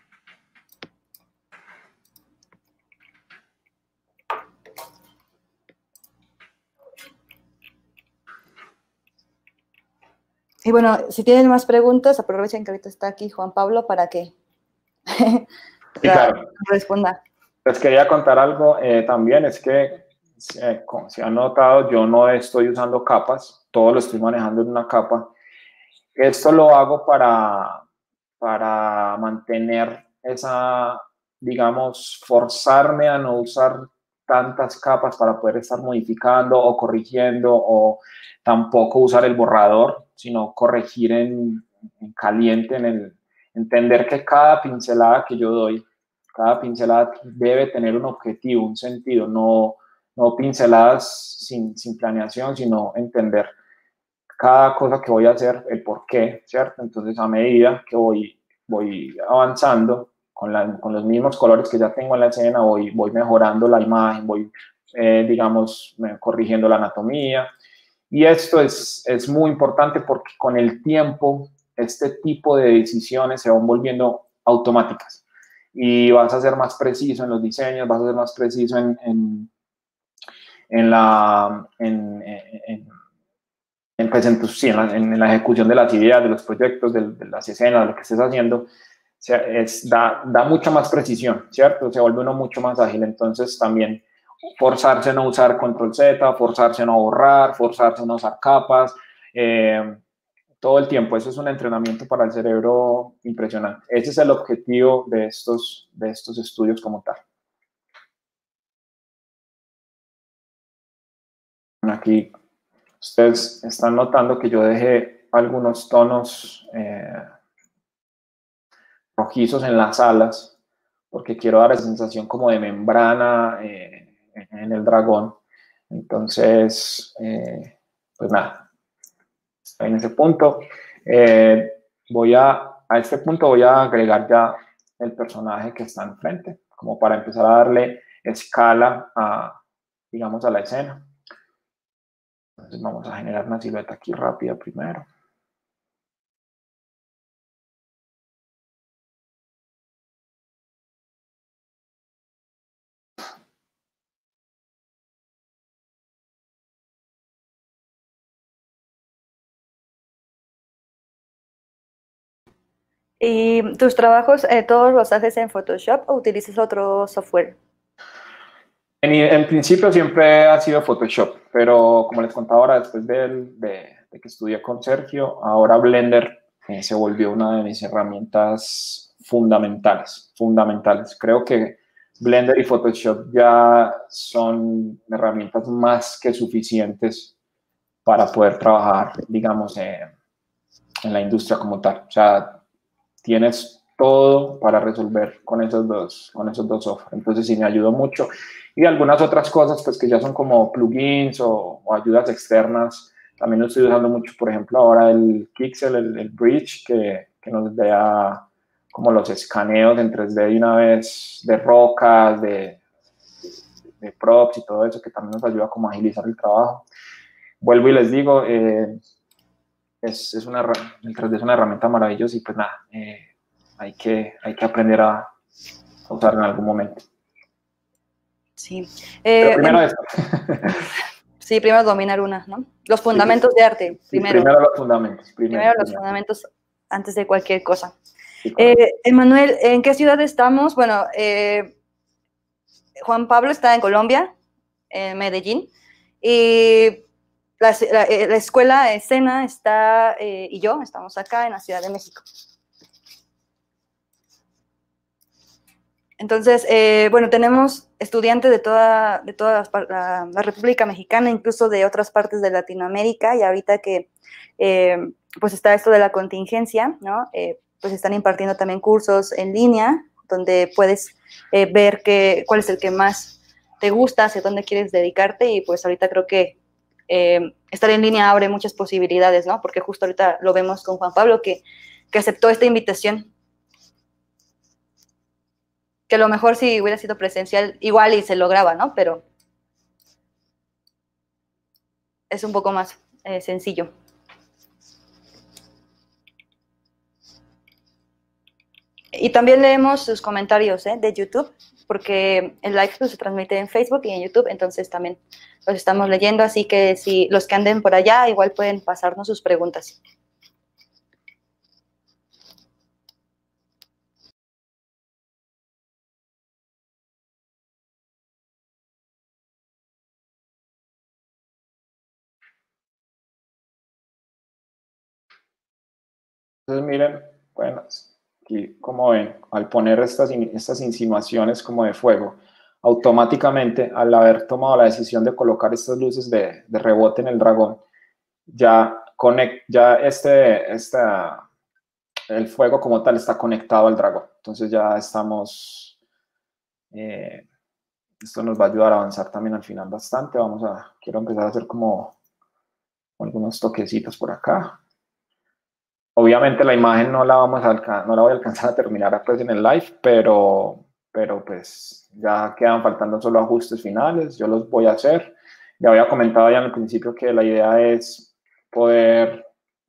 Y bueno, si tienen más preguntas, aprovechen que ahorita está aquí Juan Pablo para que Sí, claro. responda. Les quería contar algo también, es que como se ha notado, yo no estoy usando capas, todo lo estoy manejando en una capa. Esto lo hago para mantener esa, digamos, forzarme a no usar tantas capas para poder estar modificando o corrigiendo, o tampoco usar el borrador, sino corregir en caliente, entender que cada pincelada que yo doy, cada pincelada debe tener un objetivo, un sentido, no pinceladas sin planeación, sino entender cada cosa que voy a hacer, el por qué, ¿cierto? Entonces, a medida que voy avanzando con los mismos colores que ya tengo en la escena, voy mejorando la imagen, voy, digamos, corrigiendo la anatomía. Y esto es muy importante porque con el tiempo este tipo de decisiones se van volviendo automáticas y vas a ser más preciso en los diseños, vas a ser más preciso en la ejecución de las ideas, de los proyectos, de las escenas, de lo que estés haciendo. O sea, da mucha más precisión, ¿cierto? Se vuelve uno mucho más ágil. Entonces también forzarse a no usar control Z, forzarse a no borrar, forzarse a no usar capas, todo el tiempo. Eso es un entrenamiento para el cerebro impresionante. Ese es el objetivo de estos estudios como tal. Aquí ustedes están notando que yo dejé algunos tonos rojizos en las alas, porque quiero dar esa sensación como de membrana en el dragón. Entonces, pues nada, en ese punto a este punto voy a agregar ya el personaje que está enfrente, como para empezar a darle escala digamos, a la escena. Entonces vamos a generar una silueta aquí rápida primero. ¿Y tus trabajos todos los haces en Photoshop o utilizas otro software? En principio siempre ha sido Photoshop, pero como les contaba ahora, después de que estudié con Sergio, ahora Blender se volvió una de mis herramientas fundamentales. Creo que Blender y Photoshop ya son herramientas más que suficientes para poder trabajar, digamos, en la industria como tal. O sea, tienes todo para resolver con esos dos software. Entonces sí me ayudó mucho. Y algunas otras cosas, pues que ya son como plugins o ayudas externas. También lo estoy usando mucho, por ejemplo, ahora el Pixel, el Bridge, que nos vea como los escaneos en 3D de una vez, de rocas, de props y todo eso, que también nos ayuda como a agilizar el trabajo. Vuelvo y les digo, el 3D es una herramienta maravillosa y pues nada, hay que aprender a usar en algún momento. Sí. Pero primero esto. Sí, primero dominar una, ¿no? Los fundamentos de arte, primero. Primero los fundamentos. Primero los fundamentos antes de cualquier cosa. Sí, Emanuel, ¿en qué ciudad estamos? Bueno, Juan Pablo está en Colombia, en Medellín, y la escuela Escena está, y yo estamos acá en la Ciudad de México. Entonces, bueno, tenemos estudiantes de toda la República Mexicana, incluso de otras partes de Latinoamérica, y ahorita que pues está esto de la contingencia, ¿no? Pues están impartiendo también cursos en línea, donde puedes ver cuál es el que más te gusta, hacia dónde quieres dedicarte, y pues ahorita creo que estar en línea abre muchas posibilidades, ¿no? Porque justo ahorita lo vemos con Juan Pablo, que aceptó esta invitación. Que a lo mejor si hubiera sido presencial, igual y se lograba, ¿no? Pero es un poco más sencillo. Y también leemos sus comentarios de YouTube, porque el live pues, se transmite en Facebook y en YouTube, entonces también los estamos leyendo, así que si los que anden por allá igual pueden pasarnos sus preguntas. Entonces, miren, bueno, aquí como ven, al poner estas insinuaciones como de fuego, automáticamente, al haber tomado la decisión de colocar estas luces de rebote en el dragón, ya, el fuego como tal está conectado al dragón. Entonces ya estamos, esto nos va a ayudar a avanzar también al final bastante. Quiero empezar a hacer como algunos toquecitos por acá. Obviamente la imagen no la voy a alcanzar a terminar pues en el live, pero pues ya quedan faltando solo ajustes finales, yo los voy a hacer. Ya había comentado ya en el principio que la idea es poder,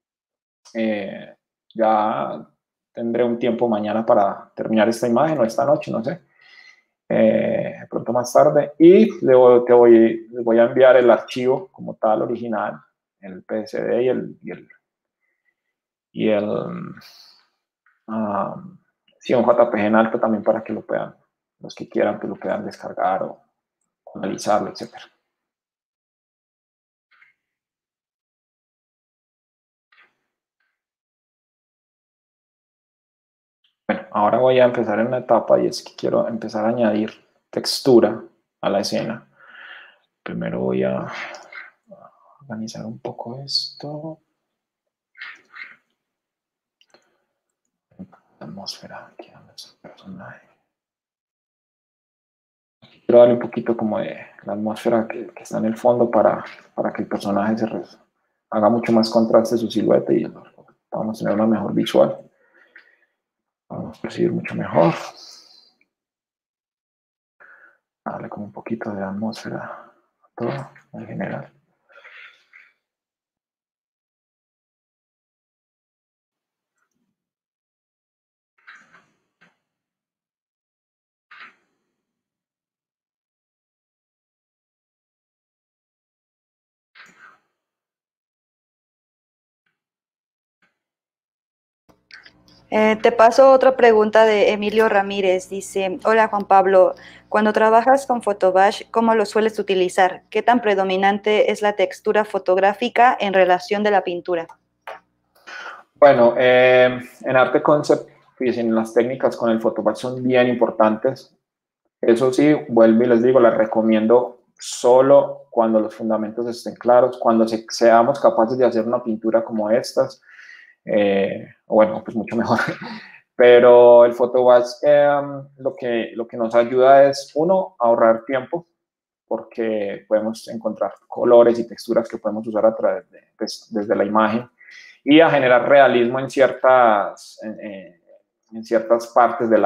ya tendré un tiempo mañana para terminar esta imagen o esta noche, no sé, pronto más tarde, y les voy a enviar el archivo como tal original, el PSD y el sí, un JPG en alto también para que lo puedan, los que quieran, que lo puedan descargar o analizarlo, etc. Bueno, ahora voy a empezar en una etapa y es que quiero empezar a añadir textura a la escena. Primero voy a organizar un poco esto. La atmósfera, aquí donde está el personaje. Quiero darle un poquito como de la atmósfera que está en el fondo para que el personaje haga mucho más contraste su silueta y vamos a tener una mejor visual. Vamos a percibir mucho mejor. Darle como un poquito de atmósfera a todo en general. Te paso otra pregunta de Emilio Ramírez. Dice, hola Juan Pablo, cuando trabajas con Photobash, ¿cómo lo sueles utilizar? ¿Qué tan predominante es la textura fotográfica en relación de la pintura? Bueno, en Arte Concept, fíjense, las técnicas con el Photobash son bien importantes. Eso sí, vuelvo y les digo, las recomiendo solo cuando los fundamentos estén claros, cuando seamos capaces de hacer una pintura como estas, bueno, pues mucho mejor. Pero el Photobash lo que nos ayuda es, uno, ahorrar tiempo, porque podemos encontrar colores y texturas que podemos usar a través desde la imagen y a generar realismo en ciertas partes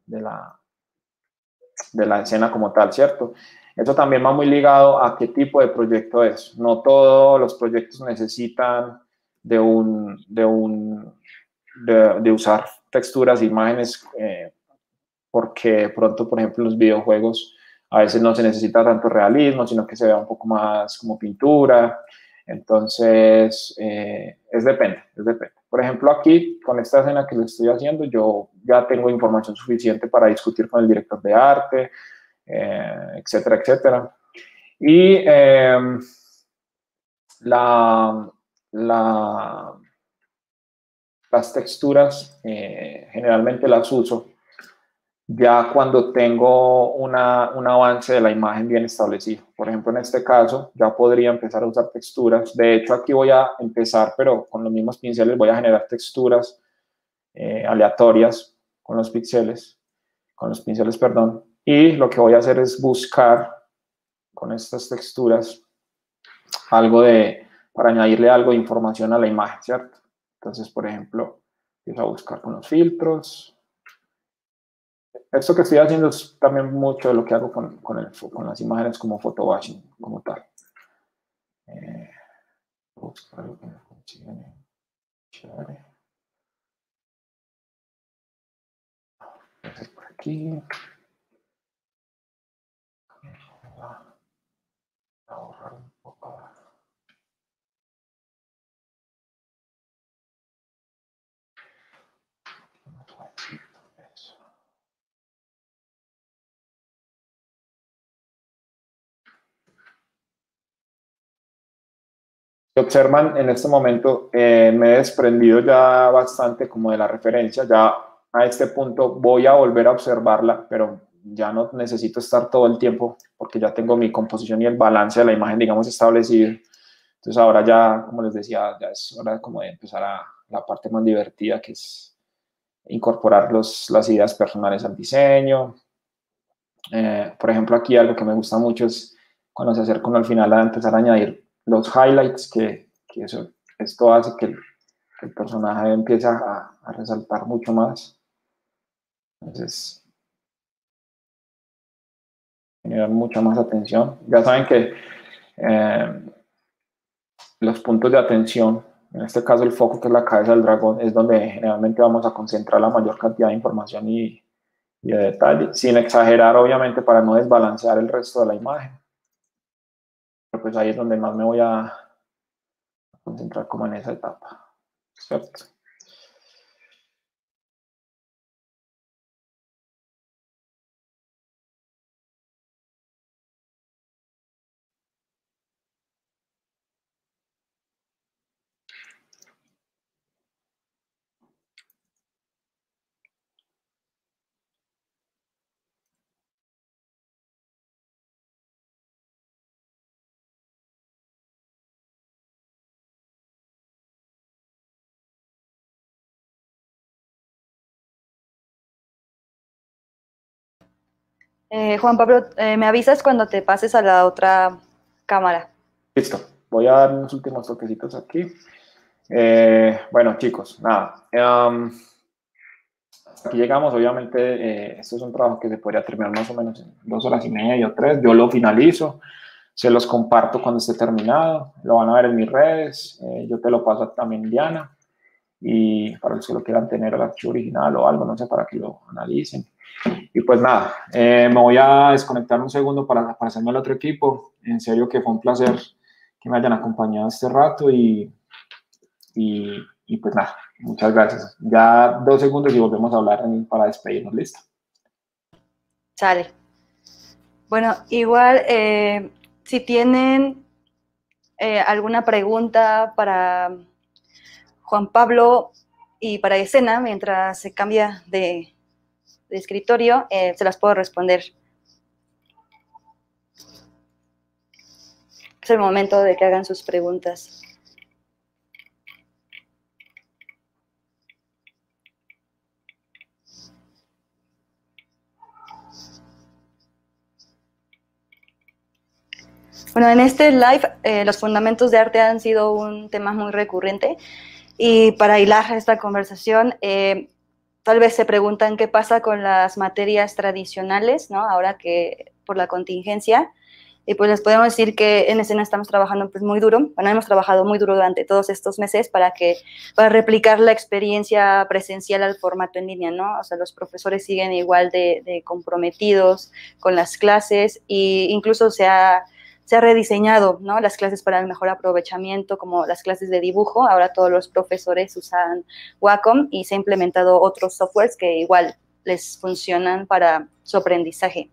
de la escena como tal, ¿cierto? Eso también va muy ligado a qué tipo de proyecto es. No todos los proyectos necesitan de usar texturas e imágenes, porque pronto, por ejemplo, en los videojuegos a veces no se necesita tanto realismo, sino que se vea un poco más como pintura. Entonces, depende. Por ejemplo, aquí, con esta escena que le estoy haciendo, yo ya tengo información suficiente para discutir con el director de arte, etcétera, etcétera. Y las texturas generalmente las uso ya cuando tengo un avance de la imagen bien establecido. Por ejemplo, en este caso, ya podría empezar a usar texturas. De hecho, aquí voy a empezar, pero con los mismos pinceles voy a generar texturas aleatorias con los pinceles, perdón. Y lo que voy a hacer es buscar con estas texturas para añadirle algo de información a la imagen, ¿cierto? Entonces, por ejemplo, empiezo a buscar con los filtros. Esto que estoy haciendo es también mucho de lo que hago con las imágenes como photobashing, como tal. buscar algo que me funcione. Chévere. Entonces por aquí. Voy a borrar un poco. Eso. Si observan, en este momento me he desprendido ya bastante como de la referencia, ya a este punto voy a volver a observarla, pero ya no necesito estar todo el tiempo porque ya tengo mi composición y el balance de la imagen, digamos, establecido. Entonces ahora ya, como les decía, ya es hora como de empezar a la parte más divertida, que es incorporar las ideas personales al diseño. Por ejemplo, aquí algo que me gusta mucho es cuando se acerca uno al final a empezar a añadir los highlights, que esto hace que el personaje empiece a resaltar mucho más. Entonces, generar mucha más atención. Ya saben que los puntos de atención, en este caso el foco, que es la cabeza del dragón, es donde generalmente vamos a concentrar la mayor cantidad de información y de detalle, sin exagerar, obviamente, para no desbalancear el resto de la imagen. Pero pues ahí es donde más me voy a concentrar como en esa etapa. ¿Cierto? Juan Pablo, me avisas cuando te pases a la otra cámara. Listo. Voy a dar unos últimos toquecitos aquí. Bueno, chicos, nada. Aquí llegamos, obviamente, esto es un trabajo que se podría terminar más o menos en 2 horas y media o 3. Yo lo finalizo, se los comparto cuando esté terminado, lo van a ver en mis redes, yo te lo paso también, Diana, y para los que lo quieran tener el archivo original o algo, no sé, para que lo analicen. Y pues nada, me voy a desconectar un segundo para hacerme al otro equipo. En serio que fue un placer que me hayan acompañado este rato y pues nada, muchas gracias. Ya 2 segundos y volvemos a hablar para despedirnos. ¿Listo? Sale. Bueno, igual, si tienen alguna pregunta para Juan Pablo y para escena, mientras se cambia de escritorio, se las puedo responder. Es el momento de que hagan sus preguntas. Bueno, en este live los fundamentos de arte han sido un tema muy recurrente y para hilar esta conversación, tal vez se preguntan qué pasa con las materias tradicionales, ¿no? Ahora que por la contingencia, y pues les podemos decir que en escena estamos trabajando pues muy duro, bueno, hemos trabajado muy duro durante todos estos meses para replicar la experiencia presencial al formato en línea, ¿no? O sea, los profesores siguen igual de comprometidos con las clases e incluso se ha rediseñado, ¿no? Las clases para el mejor aprovechamiento, como las clases de dibujo. Ahora todos los profesores usan Wacom y se ha implementado otros softwares que igual les funcionan para su aprendizaje.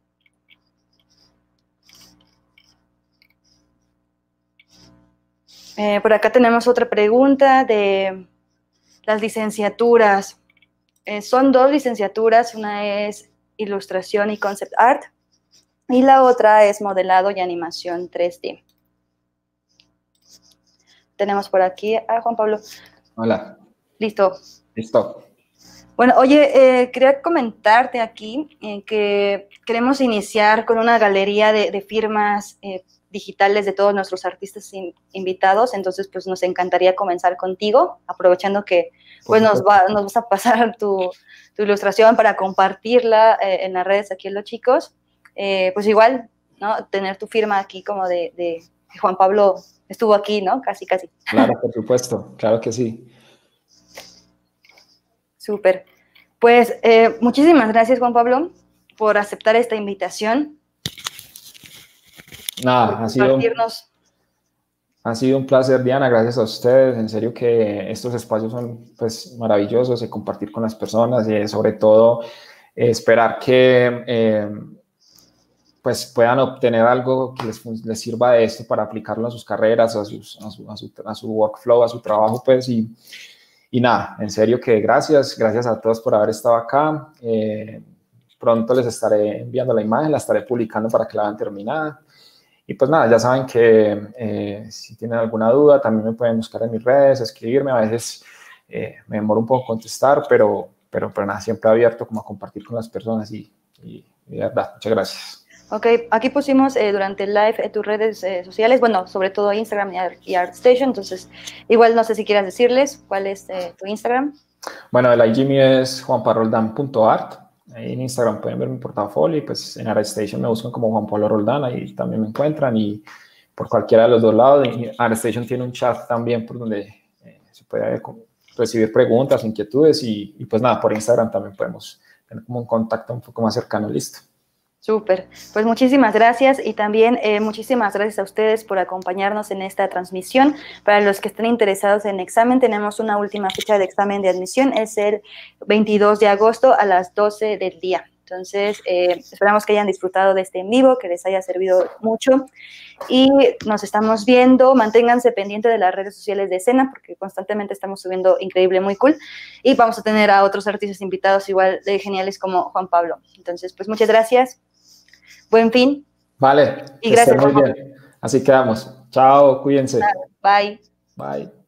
Por acá tenemos otra pregunta de las licenciaturas. Son 2 licenciaturas, una es Ilustración y Concept Art, y la otra es Modelado y Animación 3D. Tenemos por aquí a Juan Pablo. Hola. Listo. Listo. Bueno, oye, quería comentarte aquí que queremos iniciar con una galería de firmas digitales de todos nuestros artistas invitados, entonces pues nos encantaría comenzar contigo, aprovechando que pues nos vas a pasar tu ilustración para compartirla en las redes aquí en Los Chicos, pues igual, ¿no? Tener tu firma aquí como de que Juan Pablo estuvo aquí, ¿no? Casi, casi. Claro, por supuesto, claro que sí. Súper. Pues muchísimas gracias, Juan Pablo, por aceptar esta invitación. Nada, ha sido un placer, Diana, gracias a ustedes. En serio que estos espacios son pues maravillosos de compartir con las personas y sobre todo esperar que pues puedan obtener algo que les sirva de esto para aplicarlo a sus carreras, a su workflow, a su trabajo, pues, y nada, en serio que gracias a todos por haber estado acá. Pronto les estaré enviando la imagen, la estaré publicando para que la vean terminada. Y pues nada, ya saben que si tienen alguna duda, también me pueden buscar en mis redes, escribirme. A veces me demoro un poco contestar, pero nada, siempre abierto como a compartir con las personas y de verdad, muchas gracias. Ok, aquí pusimos durante el live tus redes sociales, bueno, sobre todo Instagram y ArtStation, entonces igual no sé si quieras decirles cuál es tu Instagram. Bueno, el IG mío es juanparoldan.art. Ahí en Instagram pueden ver mi portafolio y pues en ArtStation me buscan como Juan Pablo Roldán, ahí también me encuentran y por cualquiera de los dos lados. ArtStation tiene un chat también por donde se puede recibir preguntas, inquietudes y pues nada, por Instagram también podemos tener como un contacto un poco más cercano, listo. Súper, pues muchísimas gracias y también muchísimas gracias a ustedes por acompañarnos en esta transmisión. Para los que estén interesados en examen, tenemos una última fecha de examen de admisión, es el 22 de agosto a las 12 del día. Entonces, esperamos que hayan disfrutado de este en vivo, que les haya servido mucho y nos estamos viendo. Manténganse pendientes de las redes sociales de Escena porque constantemente estamos subiendo increíble, muy cool y vamos a tener a otros artistas invitados igual de geniales como Juan Pablo. Entonces, pues muchas gracias. Buen fin. Vale, y gracias. Muy bien. Así quedamos. Chao, cuídense. Bye. Bye.